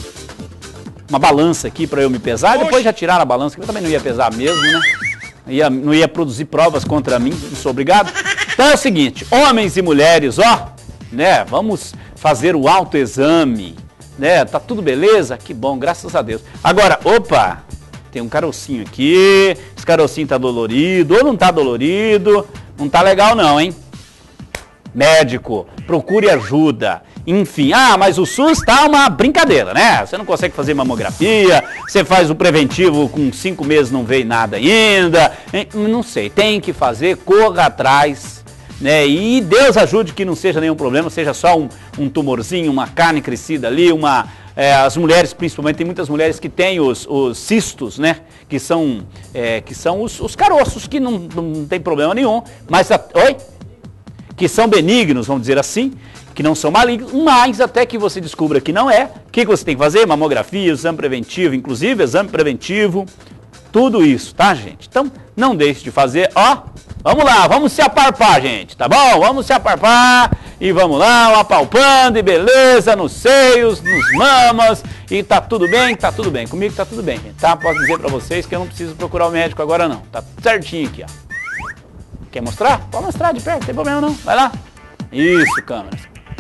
uma balança aqui para eu me pesar. E depois já tiraram a balança, que eu também não ia pesar mesmo, né? Ia, não ia produzir provas contra mim, não sou obrigado. Então é o seguinte, homens e mulheres, ó, né? Vamos fazer o autoexame, né? Tá tudo beleza? Que bom, graças a Deus. Agora, opa, tem um carocinho aqui, esse carocinho tá dolorido, ou não tá dolorido, não tá legal não, hein? Médico, procure ajuda. Enfim, ah, mas o SUS tá uma brincadeira, né? Você não consegue fazer mamografia, você faz o preventivo com cinco meses, não veio nada ainda. Não sei, tem que fazer, corra atrás, né? E Deus ajude que não seja nenhum problema, seja só um, um tumorzinho, uma carne crescida ali, uma... É, as mulheres, principalmente, tem muitas mulheres que têm os, os cistos, né? Que são, é, que são os, os caroços, que não, não tem problema nenhum. Mas, a, oi? Que são benignos, vamos dizer assim, que não são malignos, mas até que você descubra que não é, o que, que você tem que fazer? Mamografia, exame preventivo, inclusive exame preventivo, tudo isso, tá, gente? Então, não deixe de fazer, ó, vamos lá, vamos se aparpar, gente, tá bom? Vamos se aparpar e vamos lá, apalpando e beleza, nos seios, nos mamas, e tá tudo bem, tá tudo bem, comigo tá tudo bem, gente, tá? Posso dizer pra vocês que eu não preciso procurar o médico agora não, tá certinho aqui, ó. Quer mostrar? Pode mostrar de perto, não tem problema não, vai lá. Isso, câmeras.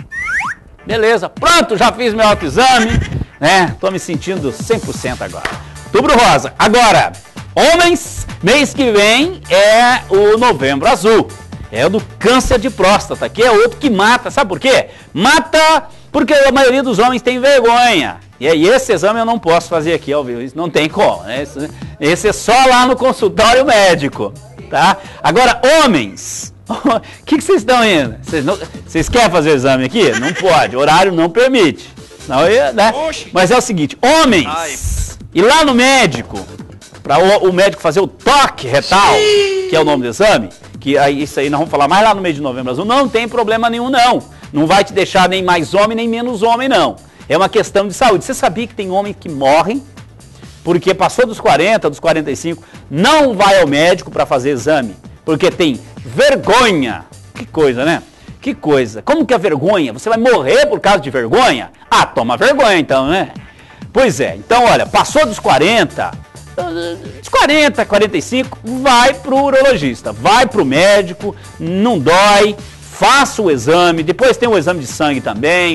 Beleza, pronto, já fiz meu autoexame, né? Tô me sentindo cem por cento agora. Outubro Rosa. Agora, homens, mês que vem é o Novembro Azul. É o do câncer de próstata, que é outro que mata. Sabe por quê? Mata porque a maioria dos homens tem vergonha. E aí esse exame eu não posso fazer aqui ao vivo, não tem como, né? Esse, esse é só lá no consultório médico, tá? Agora, homens... O que, que vocês estão indo? Vocês, não, vocês querem fazer o exame aqui? Não pode, o horário não permite. Não, né? Mas é o seguinte, homens, ai, e lá no médico, para o, o médico fazer o toque retal, que é o nome do exame, que aí, isso aí nós vamos falar mais lá no mês de Novembro Azul, não tem problema nenhum não. Não vai te deixar nem mais homem, nem menos homem não. É uma questão de saúde. Você sabia que tem homens que morrem porque passou dos quarenta, dos quarenta e cinco, não vai ao médico para fazer exame, porque tem vergonha. Que coisa, né? Que coisa. Como que é vergonha? Você vai morrer por causa de vergonha? Ah, toma vergonha então, né? Pois é. Então, olha, passou dos quarenta, dos quarenta, quarenta e cinco, vai pro urologista, vai pro médico, não dói, faça o exame, depois tem o exame de sangue também.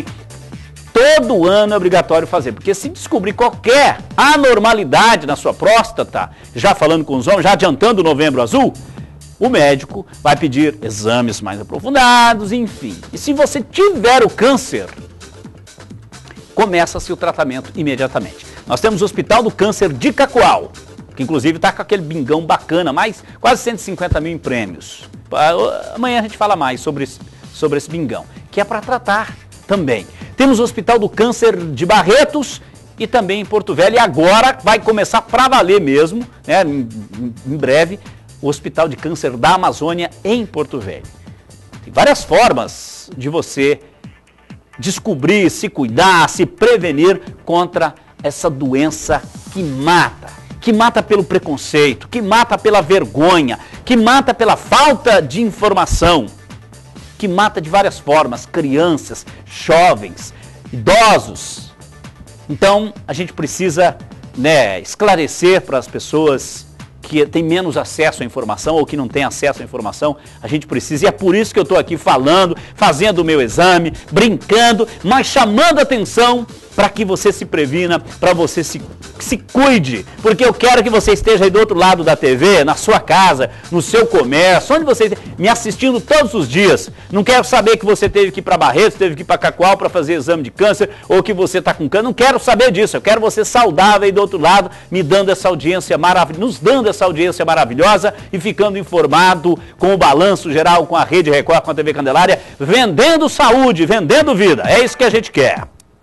Todo ano é obrigatório fazer, porque se descobrir qualquer anormalidade na sua próstata, já falando com os homens, já adiantando o Novembro Azul, o médico vai pedir exames mais aprofundados, enfim. E se você tiver o câncer, começa-se o tratamento imediatamente. Nós temos o Hospital do Câncer de Cacoal, que inclusive está com aquele bingão bacana, mais quase cento e cinquenta mil em prêmios. Amanhã a gente fala mais sobre esse, sobre esse bingão, que é para tratar também. Temos o Hospital do Câncer de Barretos e também em Porto Velho. E agora vai começar para valer mesmo, né, em, em breve, o Hospital de Câncer da Amazônia em Porto Velho. Tem várias formas de você descobrir, se cuidar, se prevenir contra essa doença que mata. Que mata pelo preconceito, que mata pela vergonha, que mata pela falta de informação, que mata de várias formas, crianças, jovens, idosos. Então, a gente precisa, né, esclarecer para as pessoas que tem menos acesso à informação ou que não tem acesso à informação, a gente precisa, e é por isso que eu estou aqui falando, fazendo o meu exame, brincando, mas chamando a atenção para que você se previna, para você se, se cuide, porque eu quero que você esteja aí do outro lado da T V, na sua casa, no seu comércio, onde você me assistindo todos os dias. Não quero saber que você teve que ir para Barretos, teve que ir para Cacoal para fazer exame de câncer, ou que você está com câncer. Não quero saber disso. Eu quero você saudável aí do outro lado, me dando essa audiência maravilhosa, nos dando essa audiência maravilhosa e ficando informado com o balanço geral, com a Rede Record, com a T V Candelária, vendendo saúde, vendendo vida. É isso que a gente quer.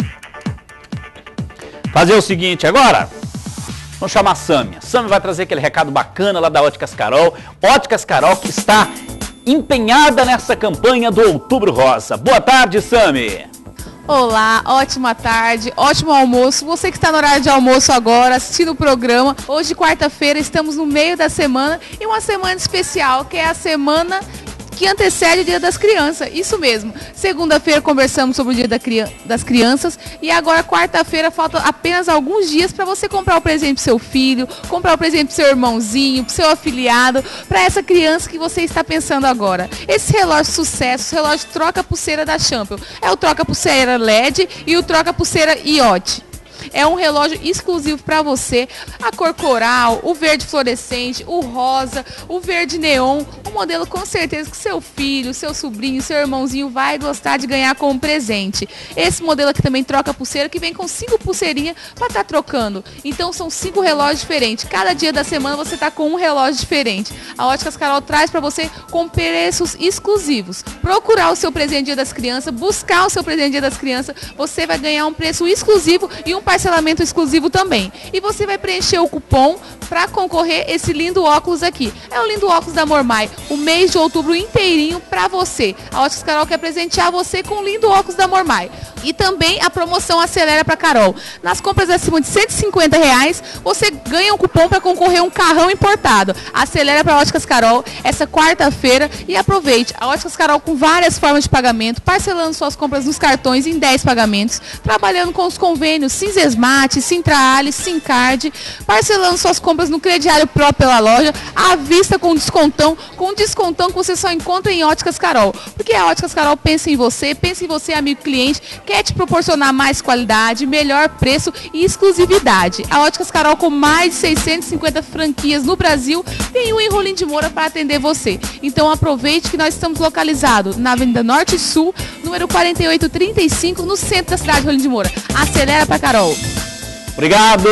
Fazer o seguinte agora, vamos chamar a Sâmia. Sâmia vai trazer aquele recado bacana lá da Óticas Carol. Óticas Carol que está empenhada nessa campanha do Outubro Rosa. Boa tarde, Sâmia. Olá, ótima tarde, ótimo almoço. Você que está no horário de almoço agora, assistindo o programa. Hoje, quarta-feira, estamos no meio da semana e uma semana especial, que é a semana que antecede o Dia das Crianças. Isso mesmo. Segunda-feira conversamos sobre o Dia da Cri... das Crianças e agora quarta-feira falta apenas alguns dias para você comprar o presente pro seu filho, comprar o presente pro seu irmãozinho, pro seu afiliado, para essa criança que você está pensando agora. Esse relógio sucesso, o relógio troca-pulseira da Champion. É o troca-pulseira L E D e o troca-pulseira I O T. É um relógio exclusivo para você, a cor coral, o verde fluorescente, o rosa, o verde neon, um modelo com certeza que seu filho, seu sobrinho, seu irmãozinho vai gostar de ganhar como presente. Esse modelo aqui também troca pulseira, que vem com cinco pulseirinhas para estar tá trocando. Então são cinco relógios diferentes. Cada dia da semana você está com um relógio diferente. A Óticas Carol traz para você com preços exclusivos. Procurar o seu presente Dia das Crianças, buscar o seu presente Dia das Crianças, você vai ganhar um preço exclusivo e um parcelamento exclusivo também. E você vai preencher o cupom para concorrer esse lindo óculos aqui. É o lindo óculos da Mormai, o mês de outubro inteirinho para você. A Óticas Carol quer presentear você com o lindo óculos da Mormai. E também a promoção Acelera para Carol. Nas compras acima de cento e cinquenta reais, você ganha um cupom para concorrer a um carrão importado. Acelera para a Óticas Carol essa quarta-feira e aproveite. A Óticas Carol com várias formas de pagamento, parcelando suas compras nos cartões em dez pagamentos, trabalhando com os convênios Cinzesmate, Sintraale, Sincard, parcelando suas compras no crediário próprio pela loja, à vista com descontão, com descontão que você só encontra em Óticas Carol. Porque a Óticas Carol pensa em você, pensa em você, amigo cliente, quer te proporcionar mais qualidade, melhor preço e exclusividade. A Óticas Carol, com mais de seiscentas e cinquenta franquias no Brasil, tem um em Rolim de Moura para atender você. Então aproveite que nós estamos localizados na Avenida Norte e Sul, número quarenta e oito trinta e cinco, no centro da cidade de Rolim de Moura. Acelera para Carol. Obrigado,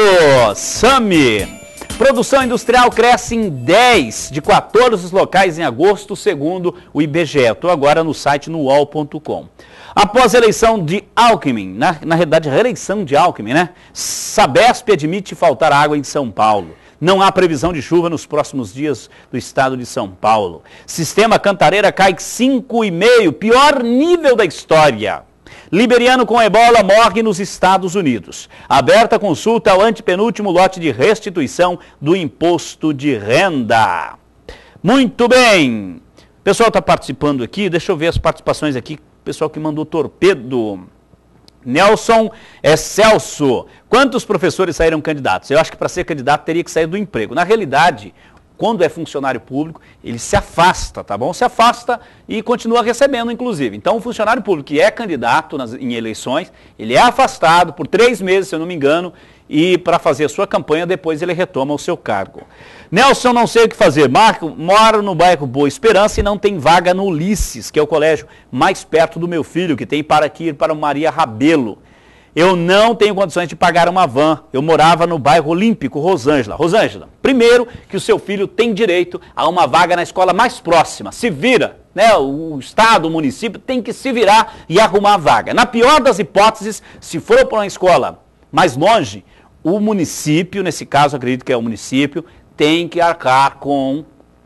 Sami. Produção industrial cresce em dez de quatorze locais em agosto, segundo o I B G E. Estou agora no site no u o l ponto com. Após a eleição de Alckmin, na, na realidade, a reeleição de Alckmin, né? Sabesp admite faltar água em São Paulo. Não há previsão de chuva nos próximos dias do estado de São Paulo. Sistema Cantareira cai cinco vírgula cinco, pior nível da história. Liberiano com ebola morre nos Estados Unidos. Aberta consulta ao antepenúltimo lote de restituição do imposto de renda. Muito bem. O pessoal está participando aqui, deixa eu ver as participações aqui. O pessoal que mandou torpedo. Nelson é Celso. Quantos professores saíram candidatos? Eu acho que para ser candidato teria que sair do emprego. Na realidade, quando é funcionário público, ele se afasta, tá bom? Se afasta e continua recebendo, inclusive. Então, o funcionário público que é candidato nas, em eleições, ele é afastado por três meses, se eu não me engano, e para fazer a sua campanha, depois ele retoma o seu cargo. Nelson, não sei o que fazer. Marco, moro no bairro Boa Esperança e não tem vaga no Ulisses, que é o colégio mais perto do meu filho, que tem para aqui ir para o Maria Rabelo. Eu não tenho condições de pagar uma van. Eu morava no bairro Olímpico, Rosângela. Rosângela, primeiro que o seu filho tem direito a uma vaga na escola mais próxima. Se vira, né? O estado, o município tem que se virar e arrumar a vaga. Na pior das hipóteses, se for para uma escola mais longe, o município, nesse caso acredito que é o município, tem que arcar com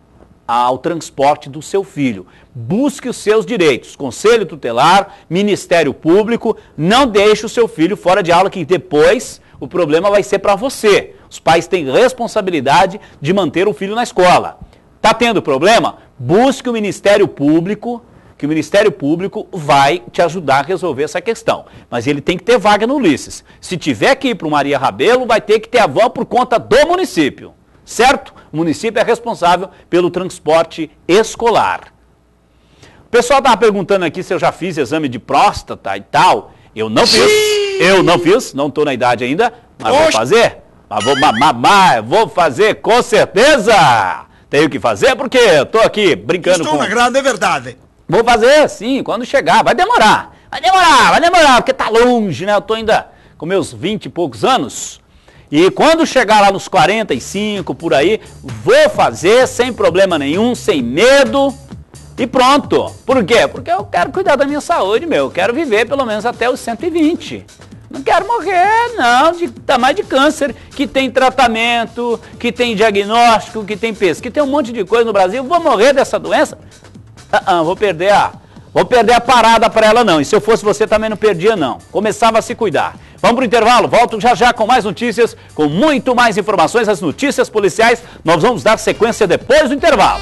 ao transporte do seu filho. Busque os seus direitos. Conselho Tutelar, Ministério Público, não deixe o seu filho fora de aula, que depois o problema vai ser para você. Os pais têm responsabilidade de manter o filho na escola. Está tendo problema? Busque o Ministério Público, que o Ministério Público vai te ajudar a resolver essa questão. Mas ele tem que ter vaga no Ulisses. Se tiver que ir para o Maria Rabelo, vai ter que ter a van por conta do município. Certo? O município é responsável pelo transporte escolar. O pessoal estava perguntando aqui se eu já fiz exame de próstata e tal. Eu não fiz. Eu não fiz, não tô na idade ainda, mas Oxe. vou fazer. Mas vou mamar, vou fazer com certeza. Tenho que fazer porque eu tô aqui brincando Estou com... na grande, é verdade. Vou fazer, sim, quando chegar. Vai demorar, vai demorar, vai demorar, porque tá longe, né? Eu tô ainda com meus vinte e poucos anos. E quando chegar lá nos quarenta e cinco, por aí, vou fazer sem problema nenhum, sem medo. E pronto. Por quê? Porque eu quero cuidar da minha saúde, meu. Eu quero viver pelo menos até os cento e vinte. Não quero morrer, não, de tamanho de câncer, que tem tratamento, que tem diagnóstico, que tem pesquisa, que tem um monte de coisa no Brasil. Vou morrer dessa doença? Ah, ah, vou perder a, vou perder a parada para ela não. E se eu fosse você também não perdia não. Começava a se cuidar. Vamos para o intervalo, volto já já com mais notícias, com muito mais informações, as notícias policiais. Nós vamos dar sequência depois do intervalo.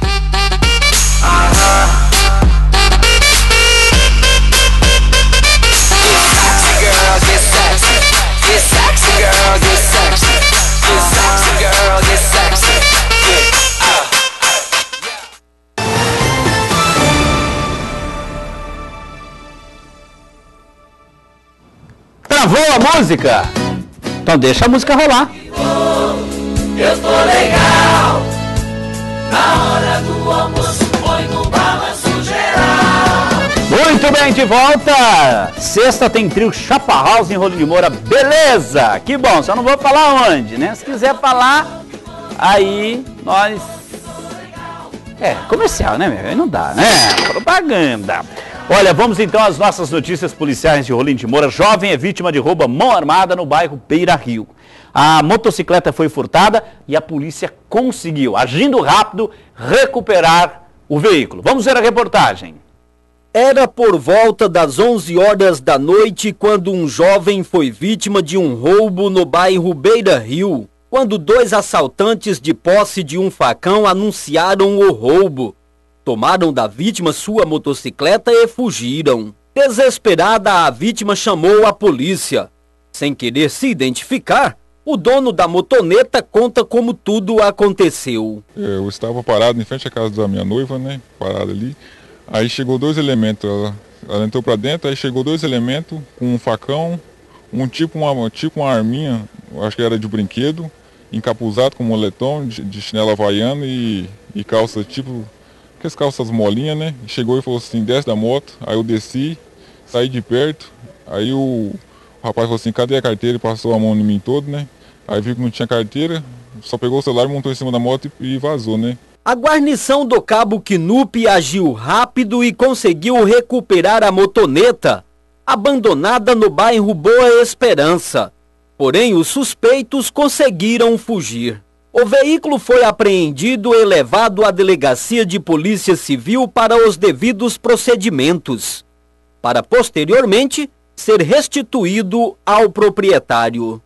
Aham. Get sexy, girl, get sexy. Get sexy, girl, get sexy. Yeah. Travou a música? Então deixa a música rolar. Eu tô legal. Na hora do almoço põe no balanço geral. Muito bem, de volta! Sexta tem trio Chapa House em Rolim de Moura, beleza! Que bom, só não vou falar onde, né? Se quiser falar, aí nós... É, comercial, né, meu? Aí não dá, né? Propaganda. Olha, vamos então às nossas notícias policiais de Rolim de Moura. Jovem é vítima de roubo à mão armada no bairro Beira Rio. A motocicleta foi furtada e a polícia conseguiu, agindo rápido, recuperar o veículo. Vamos ver a reportagem. Era por volta das onze horas da noite quando um jovem foi vítima de um roubo no bairro Beira Rio, quando dois assaltantes de posse de um facão anunciaram o roubo. Tomaram da vítima sua motocicleta e fugiram. Desesperada, a vítima chamou a polícia. Sem querer se identificar, o dono da motoneta conta como tudo aconteceu. Eu estava parado em frente à casa da minha noiva, né? Parado ali. Aí chegou dois elementos, ela, ela entrou pra dentro, aí chegou dois elementos com um facão, um tipo uma, tipo uma arminha, acho que era de brinquedo, encapuzado com moletom, de, de chinela havaiana e, e calça tipo, aquelas calças molinhas, né? Chegou e falou assim, desce da moto, aí eu desci, saí de perto, aí o, o rapaz falou assim, cadê a carteira? Ele passou a mão em mim todo, né? Aí viu que não tinha carteira, só pegou o celular, montou em cima da moto e, e vazou, né? A guarnição do Cabo Quinupe agiu rápido e conseguiu recuperar a motoneta, abandonada no bairro Boa Esperança. Porém, os suspeitos conseguiram fugir. O veículo foi apreendido e levado à delegacia de polícia civil para os devidos procedimentos, para posteriormente ser restituído ao proprietário.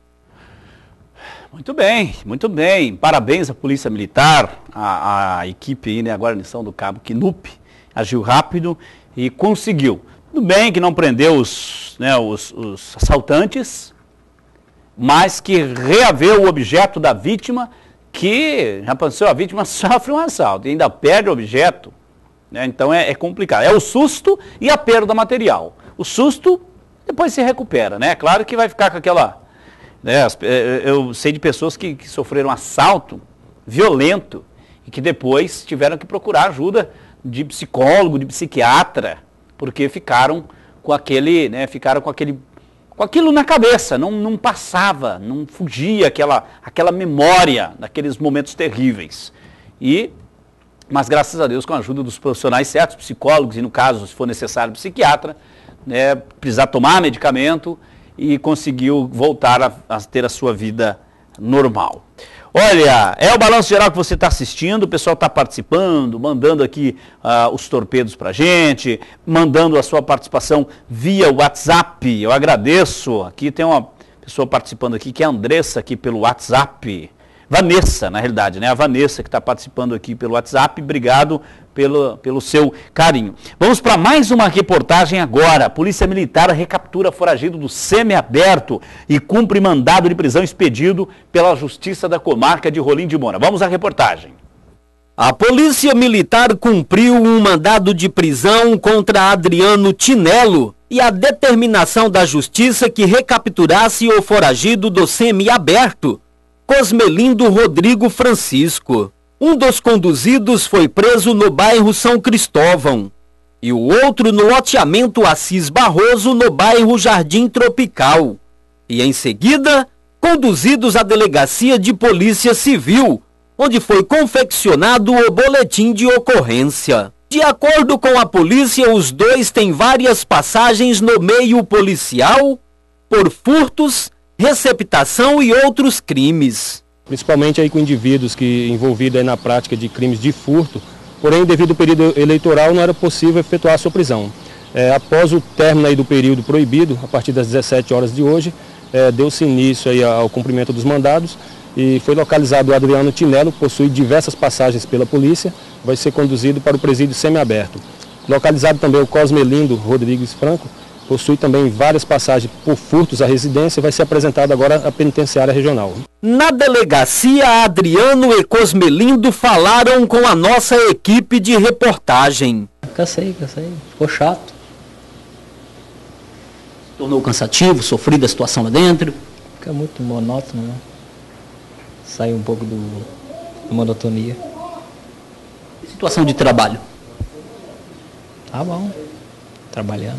Muito bem, muito bem. Parabéns à Polícia Militar, à, à equipe aí, né, a guarnição do Cabo Quinupe, agiu rápido e conseguiu. Tudo bem que não prendeu os, né, os, os assaltantes, mas que reaveu o objeto da vítima, que já pensou, a vítima sofre um assalto e ainda perde o objeto, né, então é, é complicado. É o susto e a perda material. O susto depois se recupera, né? Claro que vai ficar com aquela... É, eu sei de pessoas que, que sofreram assalto violento e que depois tiveram que procurar ajuda de psicólogo, de psiquiatra, porque ficaram com aquele, né, ficaram com aquele, com aquilo na cabeça, não, não passava, não fugia aquela, aquela memória daqueles momentos terríveis. E, mas graças a Deus, com a ajuda dos profissionais certos, psicólogos e no caso, se for necessário, psiquiatra, né, precisar tomar medicamento, e conseguiu voltar a, a ter a sua vida normal. Olha, é o Balanço Geral que você está assistindo, o pessoal está participando, mandando aqui uh, os torpedos para a gente, mandando a sua participação via WhatsApp, eu agradeço. Aqui tem uma pessoa participando aqui, que é a Andressa, aqui pelo WhatsApp. Vanessa, na realidade, né? A Vanessa que está participando aqui pelo WhatsApp, obrigado pelo, pelo seu carinho. Vamos para mais uma reportagem agora. A Polícia Militar recaptura foragido do semiaberto e cumpre mandado de prisão expedido pela Justiça da Comarca de Rolim de Moura. Vamos à reportagem. A Polícia Militar cumpriu um mandado de prisão contra Adriano Tinelo, e a determinação da justiça que recapturasse o foragido do semiaberto, Cosmelindo Rodrigo Francisco. Um dos conduzidos foi preso no bairro São Cristóvão e o outro no loteamento Assis Barroso, no bairro Jardim Tropical. E em seguida, conduzidos à delegacia de polícia civil, onde foi confeccionado o boletim de ocorrência. De acordo com a polícia, os dois têm várias passagens no meio policial por furtos, receptação e outros crimes. Principalmente aí com indivíduos que envolvidos aí na prática de crimes de furto, porém devido ao período eleitoral não era possível efetuar a sua prisão. É, após o término aí do período proibido, a partir das dezessete horas de hoje, é, deu-se início aí ao cumprimento dos mandados e foi localizado o Adriano Tinelo, possui diversas passagens pela polícia, vai ser conduzido para o presídio semiaberto. Localizado também o Cosmelindo Rodrigues Franco, possui também várias passagens por furtos à residência, vai ser apresentado agora à penitenciária regional. Na delegacia, Adriano e Cosmelindo falaram com a nossa equipe de reportagem. Cansei, cansei, ficou chato. Tornou cansativo, sofrido a situação lá dentro. Fica muito monótono, né? Sai um pouco do, da monotonia. E situação de trabalho? Tá bom, trabalhando.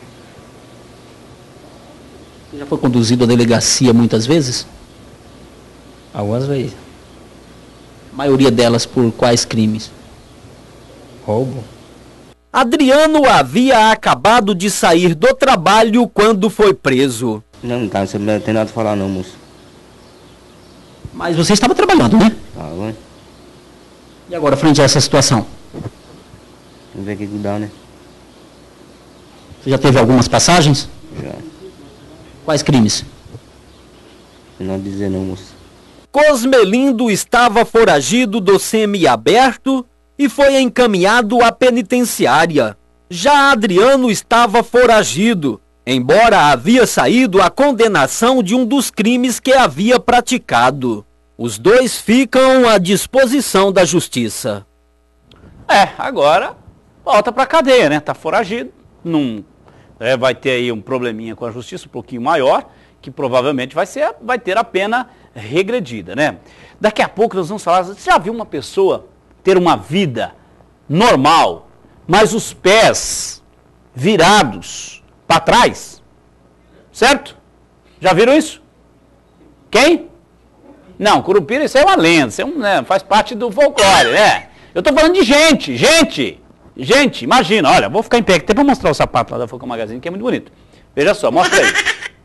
Você já foi conduzido à delegacia muitas vezes? Algumas vezes. A maioria delas por quais crimes? Roubo. Adriano havia acabado de sair do trabalho quando foi preso. Não, não, tá, você não tem nada a falar não, moço. Mas você estava trabalhando, né? Ah, vai. E agora, frente a essa situação? Vamos ver o que que dá, né? Você já teve algumas passagens? Já. Quais crimes? Não dizer não, moço. Cosmelindo estava foragido do semiaberto e foi encaminhado à penitenciária. Já Adriano estava foragido, embora havia saído a condenação de um dos crimes que havia praticado. Os dois ficam à disposição da justiça. É, agora volta pra cadeia, né? Tá foragido, não, é, vai ter aí um probleminha com a justiça um pouquinho maior, que provavelmente vai, ser, vai ter a pena regredida, né? Daqui a pouco nós vamos falar, você já viu uma pessoa ter uma vida normal, mas os pés virados para trás? Certo? Já viram isso? Quem? Não, Curupira, isso é uma lenda, isso é um, né, faz parte do folclore, né? Eu tô falando de gente, gente, gente, imagina, olha, vou ficar em pé, até para mostrar o sapato lá da Focal Magazine, que é muito bonito. Veja só, mostra aí.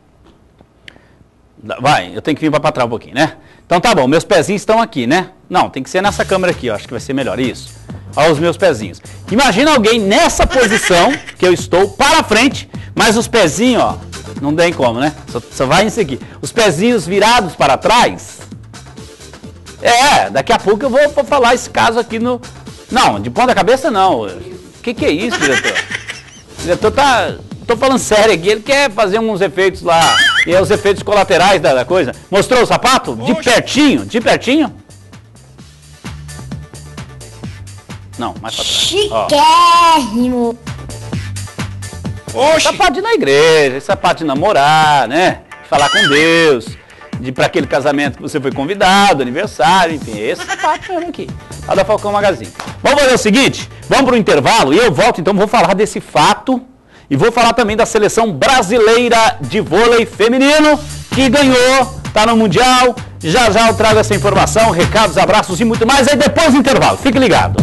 Vai, eu tenho que vir para trás um pouquinho, né? Então tá bom, meus pezinhos estão aqui, né? Não, tem que ser nessa câmera aqui, ó, acho que vai ser melhor, isso. Olha os meus pezinhos. Imagina alguém nessa posição que eu estou, para frente, mas os pezinhos, ó, não tem como, né? Só, só vai nisso aqui. Os pezinhos virados para trás. É, daqui a pouco eu vou, vou falar esse caso aqui no... Não, de ponta cabeça não. O que que é isso, diretor? O diretor tá... Tô falando sério aqui, ele quer fazer uns efeitos lá, e é os efeitos colaterais da, da coisa. Mostrou o sapato? De pertinho, de pertinho. Não, mais pra trás. Chiquérrimo. Oxi. Sapato de ir na igreja, sapato de namorar, né? De falar com Deus, de ir pra aquele casamento que você foi convidado, aniversário, enfim, esse sapato mesmo aqui. Lá da Falcão Magazine. Vamos fazer o seguinte, vamos pro intervalo e eu volto, então vou falar desse fato. E vou falar também da seleção brasileira de vôlei feminino, que ganhou, tá no Mundial. Já já eu trago essa informação, recados, abraços e muito mais aí depois do intervalo. Fique ligado.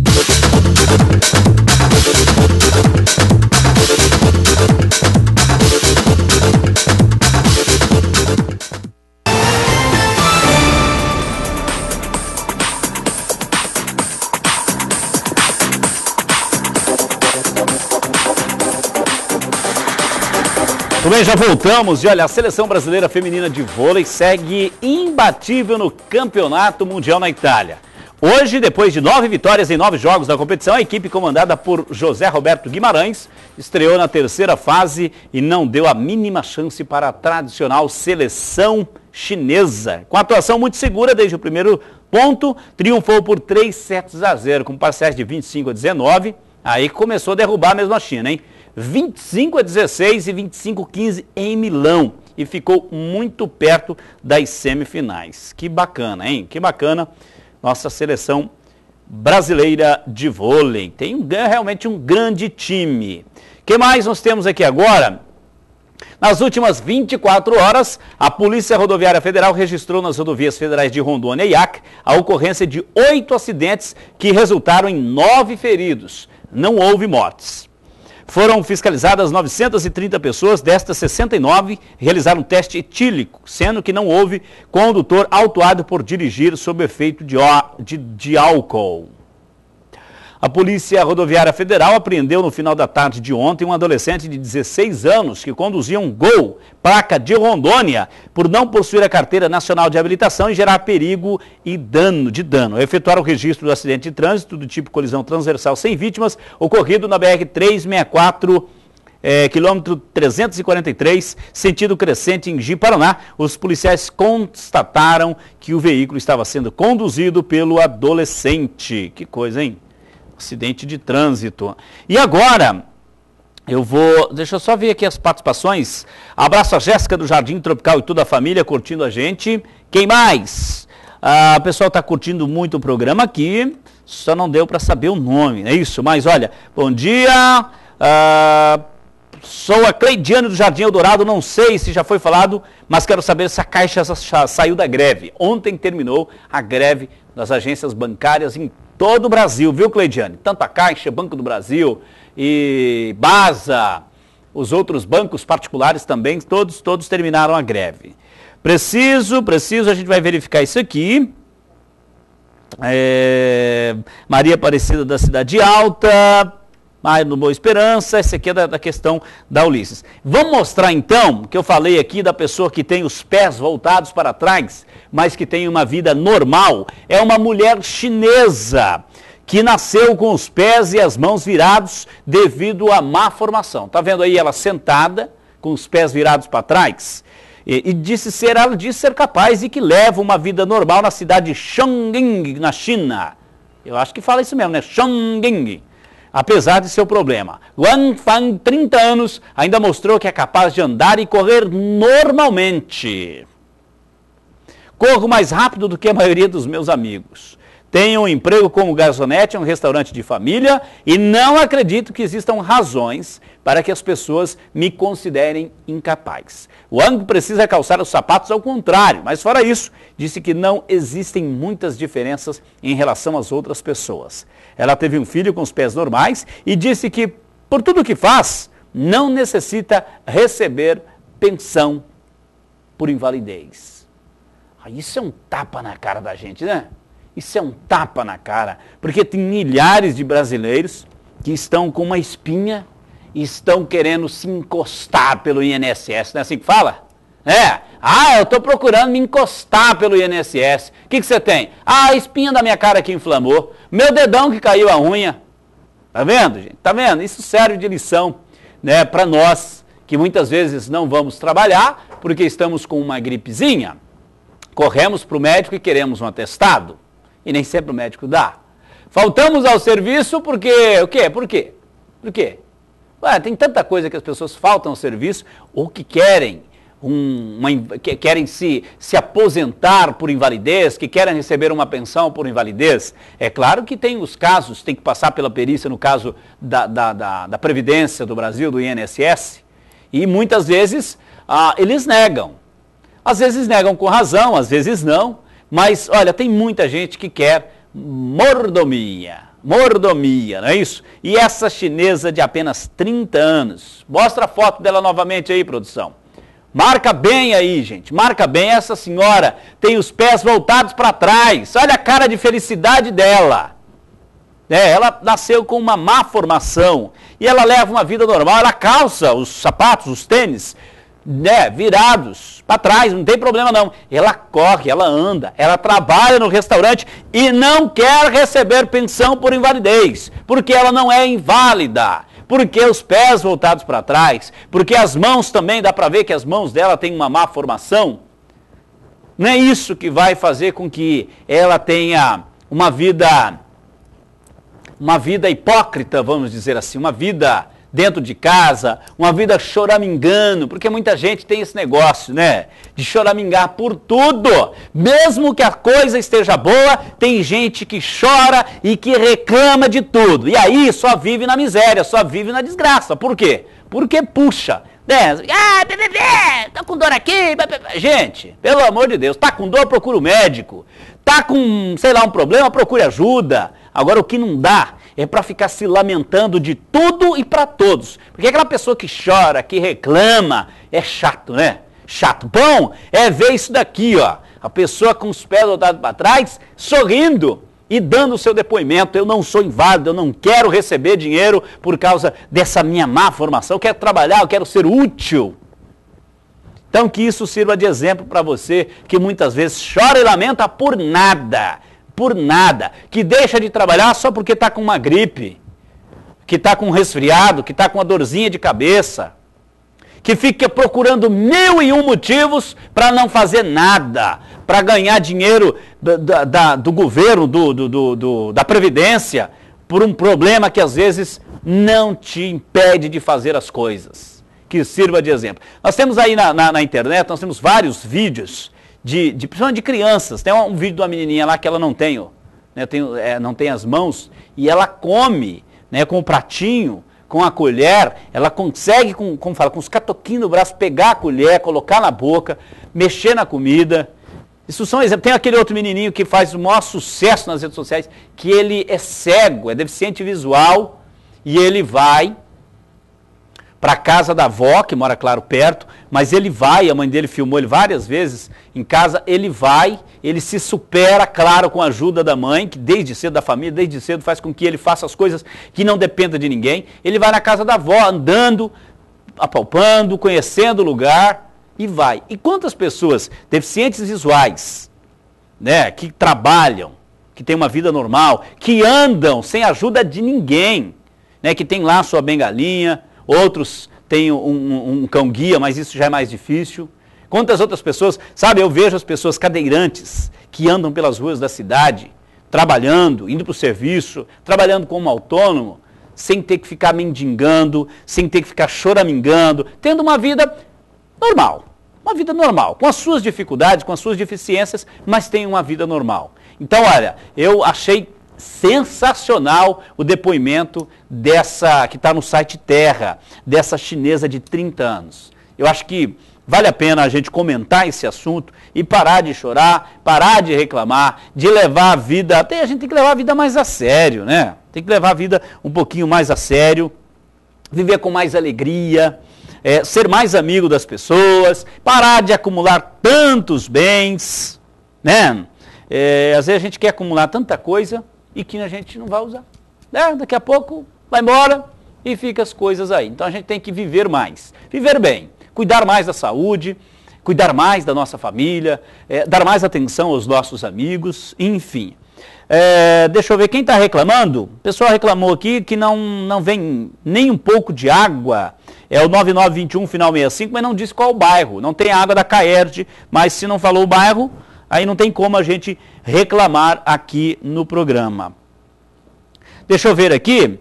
Tudo bem, já voltamos e olha, a Seleção Brasileira Feminina de Vôlei segue imbatível no Campeonato Mundial na Itália. Hoje, depois de nove vitórias em nove jogos da competição, a equipe comandada por José Roberto Guimarães estreou na terceira fase e não deu a mínima chance para a tradicional seleção chinesa. Com atuação muito segura desde o primeiro ponto, triunfou por três sets a zero, com parciais de vinte e cinco a dezenove, aí começou a derrubar mesmo a China, hein? vinte e cinco a dezesseis e vinte e cinco a quinze em Milão. E ficou muito perto das semifinais. Que bacana, hein? Que bacana nossa seleção brasileira de vôlei. Tem um, realmente um grande time. O que mais nós temos aqui agora? Nas últimas vinte e quatro horas, a Polícia Rodoviária Federal registrou nas rodovias federais de Rondônia e Acre a ocorrência de oito acidentes que resultaram em nove feridos. Não houve mortes. Foram fiscalizadas novecentas e trinta pessoas, destas sessenta e nove realizaram teste etílico, sendo que não houve condutor autuado por dirigir sob efeito de, de, de álcool. A Polícia Rodoviária Federal apreendeu no final da tarde de ontem um adolescente de dezesseis anos que conduzia um Gol, placa de Rondônia, por não possuir a carteira nacional de habilitação e gerar perigo e dano de dano. Efetuaram o registro do acidente de trânsito do tipo colisão transversal sem vítimas, ocorrido na B R trezentos e sessenta e quatro, é, quilômetro trezentos e quarenta e três, sentido crescente em Ji-Paraná. Os policiais constataram que o veículo estava sendo conduzido pelo adolescente. Que coisa, hein? Acidente de trânsito. E agora, eu vou... Deixa eu só ver aqui as participações. Abraço a Jéssica do Jardim Tropical e toda a família curtindo a gente. Quem mais? Ah, o pessoal está curtindo muito o programa aqui. Só não deu para saber o nome, é isso? Mas olha, bom dia. Ah, sou a Cleidiane do Jardim Eldorado. Não sei se já foi falado, mas quero saber se a Caixa saiu da greve. Ontem terminou a greve das agências bancárias em todo o Brasil, viu, Cleidiane? Tanto a Caixa, Banco do Brasil e Basa, os outros bancos particulares também, todos, todos terminaram a greve. Preciso, preciso, a gente vai verificar isso aqui. É, Maria Aparecida da Cidade Alta, Maio no Boa Esperança, esse aqui é da, da questão da Ulisses. Vamos mostrar então, que eu falei aqui da pessoa que tem os pés voltados para trás, mas que tem uma vida normal. É uma mulher chinesa que nasceu com os pés e as mãos virados devido à má formação. Tá vendo aí ela sentada, com os pés virados para trás? E, e disse ser, ela disse ser capaz e que leva uma vida normal na cidade de Chongqing, na China. Eu acho que fala isso mesmo, né? Chongqing. Apesar de seu problema. Wang Fang, trinta anos, ainda mostrou que é capaz de andar e correr normalmente. Corro mais rápido do que a maioria dos meus amigos. Tenho um emprego como garçonete em um restaurante de família e não acredito que existam razões para que as pessoas me considerem incapaz. Wang precisa calçar os sapatos ao contrário, mas fora isso, disse que não existem muitas diferenças em relação às outras pessoas. Ela teve um filho com os pés normais e disse que, por tudo que faz, não necessita receber pensão por invalidez. Ah, isso é um tapa na cara da gente, né? Isso é um tapa na cara, porque tem milhares de brasileiros que estão com uma espinha e estão querendo se encostar pelo I N S S, não é assim que fala? É, ah, eu estou procurando me encostar pelo I N S S. O que, que você tem? Ah, a espinha da minha cara que inflamou, meu dedão que caiu a unha. Tá vendo, gente? Tá vendo? Isso serve de lição, né, para nós que muitas vezes não vamos trabalhar porque estamos com uma gripezinha. Corremos para o médico e queremos um atestado. E nem sempre o médico dá. Faltamos ao serviço porque... O quê? Por quê? Por quê? Ué, tem tanta coisa que as pessoas faltam ao serviço ou que querem, um, uma, que querem se, se aposentar por invalidez, que querem receber uma pensão por invalidez. É claro que tem os casos, tem que passar pela perícia no caso da, da, da, da Previdência do Brasil, do I N S S, e muitas vezes ah, eles negam. Às vezes negam com razão, às vezes não. Mas, olha, tem muita gente que quer mordomia, mordomia, não é isso? E essa chinesa de apenas trinta anos, mostra a foto dela novamente aí, produção. Marca bem aí, gente, marca bem, essa senhora tem os pés voltados para trás, olha a cara de felicidade dela. É, ela nasceu com uma má formação e ela leva uma vida normal, ela calça os sapatos, os tênis, né, virados para trás, não tem problema não. Ela corre, ela anda, ela trabalha no restaurante e não quer receber pensão por invalidez, porque ela não é inválida, porque os pés voltados para trás, porque as mãos também, dá para ver que as mãos dela têm uma má formação. Não é isso que vai fazer com que ela tenha uma vida, uma vida hipócrita, vamos dizer assim, uma vida dentro de casa, uma vida choramingando, porque muita gente tem esse negócio, né? De choramingar por tudo. Mesmo que a coisa esteja boa, tem gente que chora e que reclama de tudo. E aí só vive na miséria, só vive na desgraça. Por quê? Porque puxa. Né? Ah, bebê, tô com dor aqui. Gente, pelo amor de Deus, tá com dor, procura o médico. Tá com, sei lá, um problema, procure ajuda. Agora o que não dá é para ficar se lamentando de tudo e para todos. Porque aquela pessoa que chora, que reclama, é chato, né? Chato. Bom é ver isso daqui, ó. A pessoa com os pés voltados para trás, sorrindo e dando o seu depoimento. Eu não sou inválido, eu não quero receber dinheiro por causa dessa minha má formação. Eu quero trabalhar, eu quero ser útil. Então que isso sirva de exemplo para você que muitas vezes chora e lamenta por nada. Por nada, que deixa de trabalhar só porque está com uma gripe, que está com um resfriado, que está com uma dorzinha de cabeça, que fica procurando mil e um motivos para não fazer nada, para ganhar dinheiro da, da, do governo, do, do, do, do, da Previdência, por um problema que às vezes não te impede de fazer as coisas. Que sirva de exemplo. Nós temos aí na, na, na internet, nós temos vários vídeos, De, de, principalmente de crianças. Tem um, um vídeo de uma menininha lá que ela não tem, né, tem, é, não tem as mãos, e ela come, né, com o pratinho, com a colher, ela consegue, com, como fala, com os catoquinhos no braço, pegar a colher, colocar na boca, mexer na comida. Isso são exemplos. Tem aquele outro menininho que faz o maior sucesso nas redes sociais, que ele é cego, é deficiente visual, e ele vai para a casa da avó, que mora, claro, perto, mas ele vai, a mãe dele filmou ele várias vezes em casa, ele vai, ele se supera, claro, com a ajuda da mãe, que desde cedo, da família, desde cedo faz com que ele faça as coisas que não dependam de ninguém. Ele vai na casa da avó, andando, apalpando, conhecendo o lugar, e vai. E quantas pessoas deficientes visuais, né, que trabalham, que têm uma vida normal, que andam sem ajuda de ninguém, né, que tem lá a sua bengalinha, outros têm um, um, um cão-guia, mas isso já é mais difícil. Quantas outras pessoas, sabe, eu vejo as pessoas cadeirantes que andam pelas ruas da cidade, trabalhando, indo para o serviço, trabalhando como autônomo, sem ter que ficar mendigando, sem ter que ficar choramingando, tendo uma vida normal, uma vida normal, com as suas dificuldades, com as suas deficiências, mas tem uma vida normal. Então, olha, eu achei sensacional o depoimento dessa, que está no site Terra, dessa chinesa de trinta anos. Eu acho que vale a pena a gente comentar esse assunto e parar de chorar, parar de reclamar, de levar a vida, até a gente tem que levar a vida mais a sério, né? Tem que levar a vida um pouquinho mais a sério, viver com mais alegria, é, ser mais amigo das pessoas, parar de acumular tantos bens, né? É, às vezes a gente quer acumular tanta coisa e que a gente não vai usar. É, daqui a pouco vai embora e fica as coisas aí. Então a gente tem que viver mais, viver bem, cuidar mais da saúde, cuidar mais da nossa família, é, dar mais atenção aos nossos amigos, enfim. É, deixa eu ver, quem está reclamando? O pessoal reclamou aqui que não, não vem nem um pouco de água. É o nove nove dois um, final sessenta e cinco, mas não disse qual o bairro. Não tem água da Caerd, mas se não falou o bairro, aí não tem como a gente reclamar aqui no programa. Deixa eu ver aqui.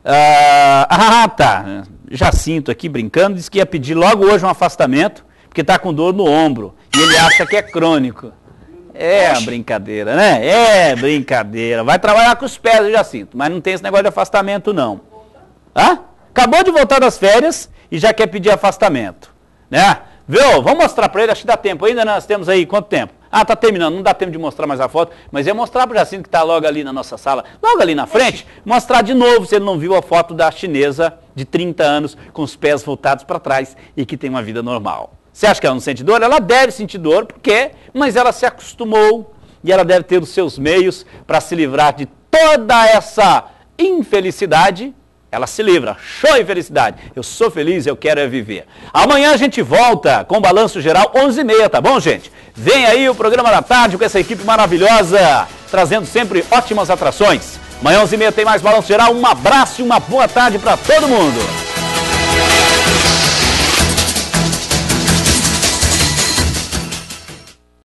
Ah, ah, tá. Jacinto aqui brincando, disse que ia pedir logo hoje um afastamento, porque está com dor no ombro. E ele acha que é crônico. É Oxe. brincadeira, né? É brincadeira. Vai trabalhar com os pés, Jacinto, mas não tem esse negócio de afastamento, não. Hã? Acabou de voltar das férias e já quer pedir afastamento. Né? Viu? Vamos mostrar para ele, acho que dá tempo. Ainda nós temos aí quanto tempo? Ah, tá terminando, não dá tempo de mostrar mais a foto, mas é mostrar para o Jacinto que está logo ali na nossa sala, logo ali na frente, mostrar de novo se ele não viu a foto da chinesa de trinta anos com os pés voltados para trás e que tem uma vida normal. Você acha que ela não sente dor? Ela deve sentir dor, por quê? Mas ela se acostumou e ela deve ter os seus meios para se livrar de toda essa infelicidade. Ela se livra. Show e felicidade. Eu sou feliz, eu quero é viver. Amanhã a gente volta com o Balanço Geral, onze e meia, tá bom, gente? Vem aí o programa da tarde com essa equipe maravilhosa, trazendo sempre ótimas atrações. Amanhã, onze e meia, tem mais Balanço Geral. Um abraço e uma boa tarde para todo mundo.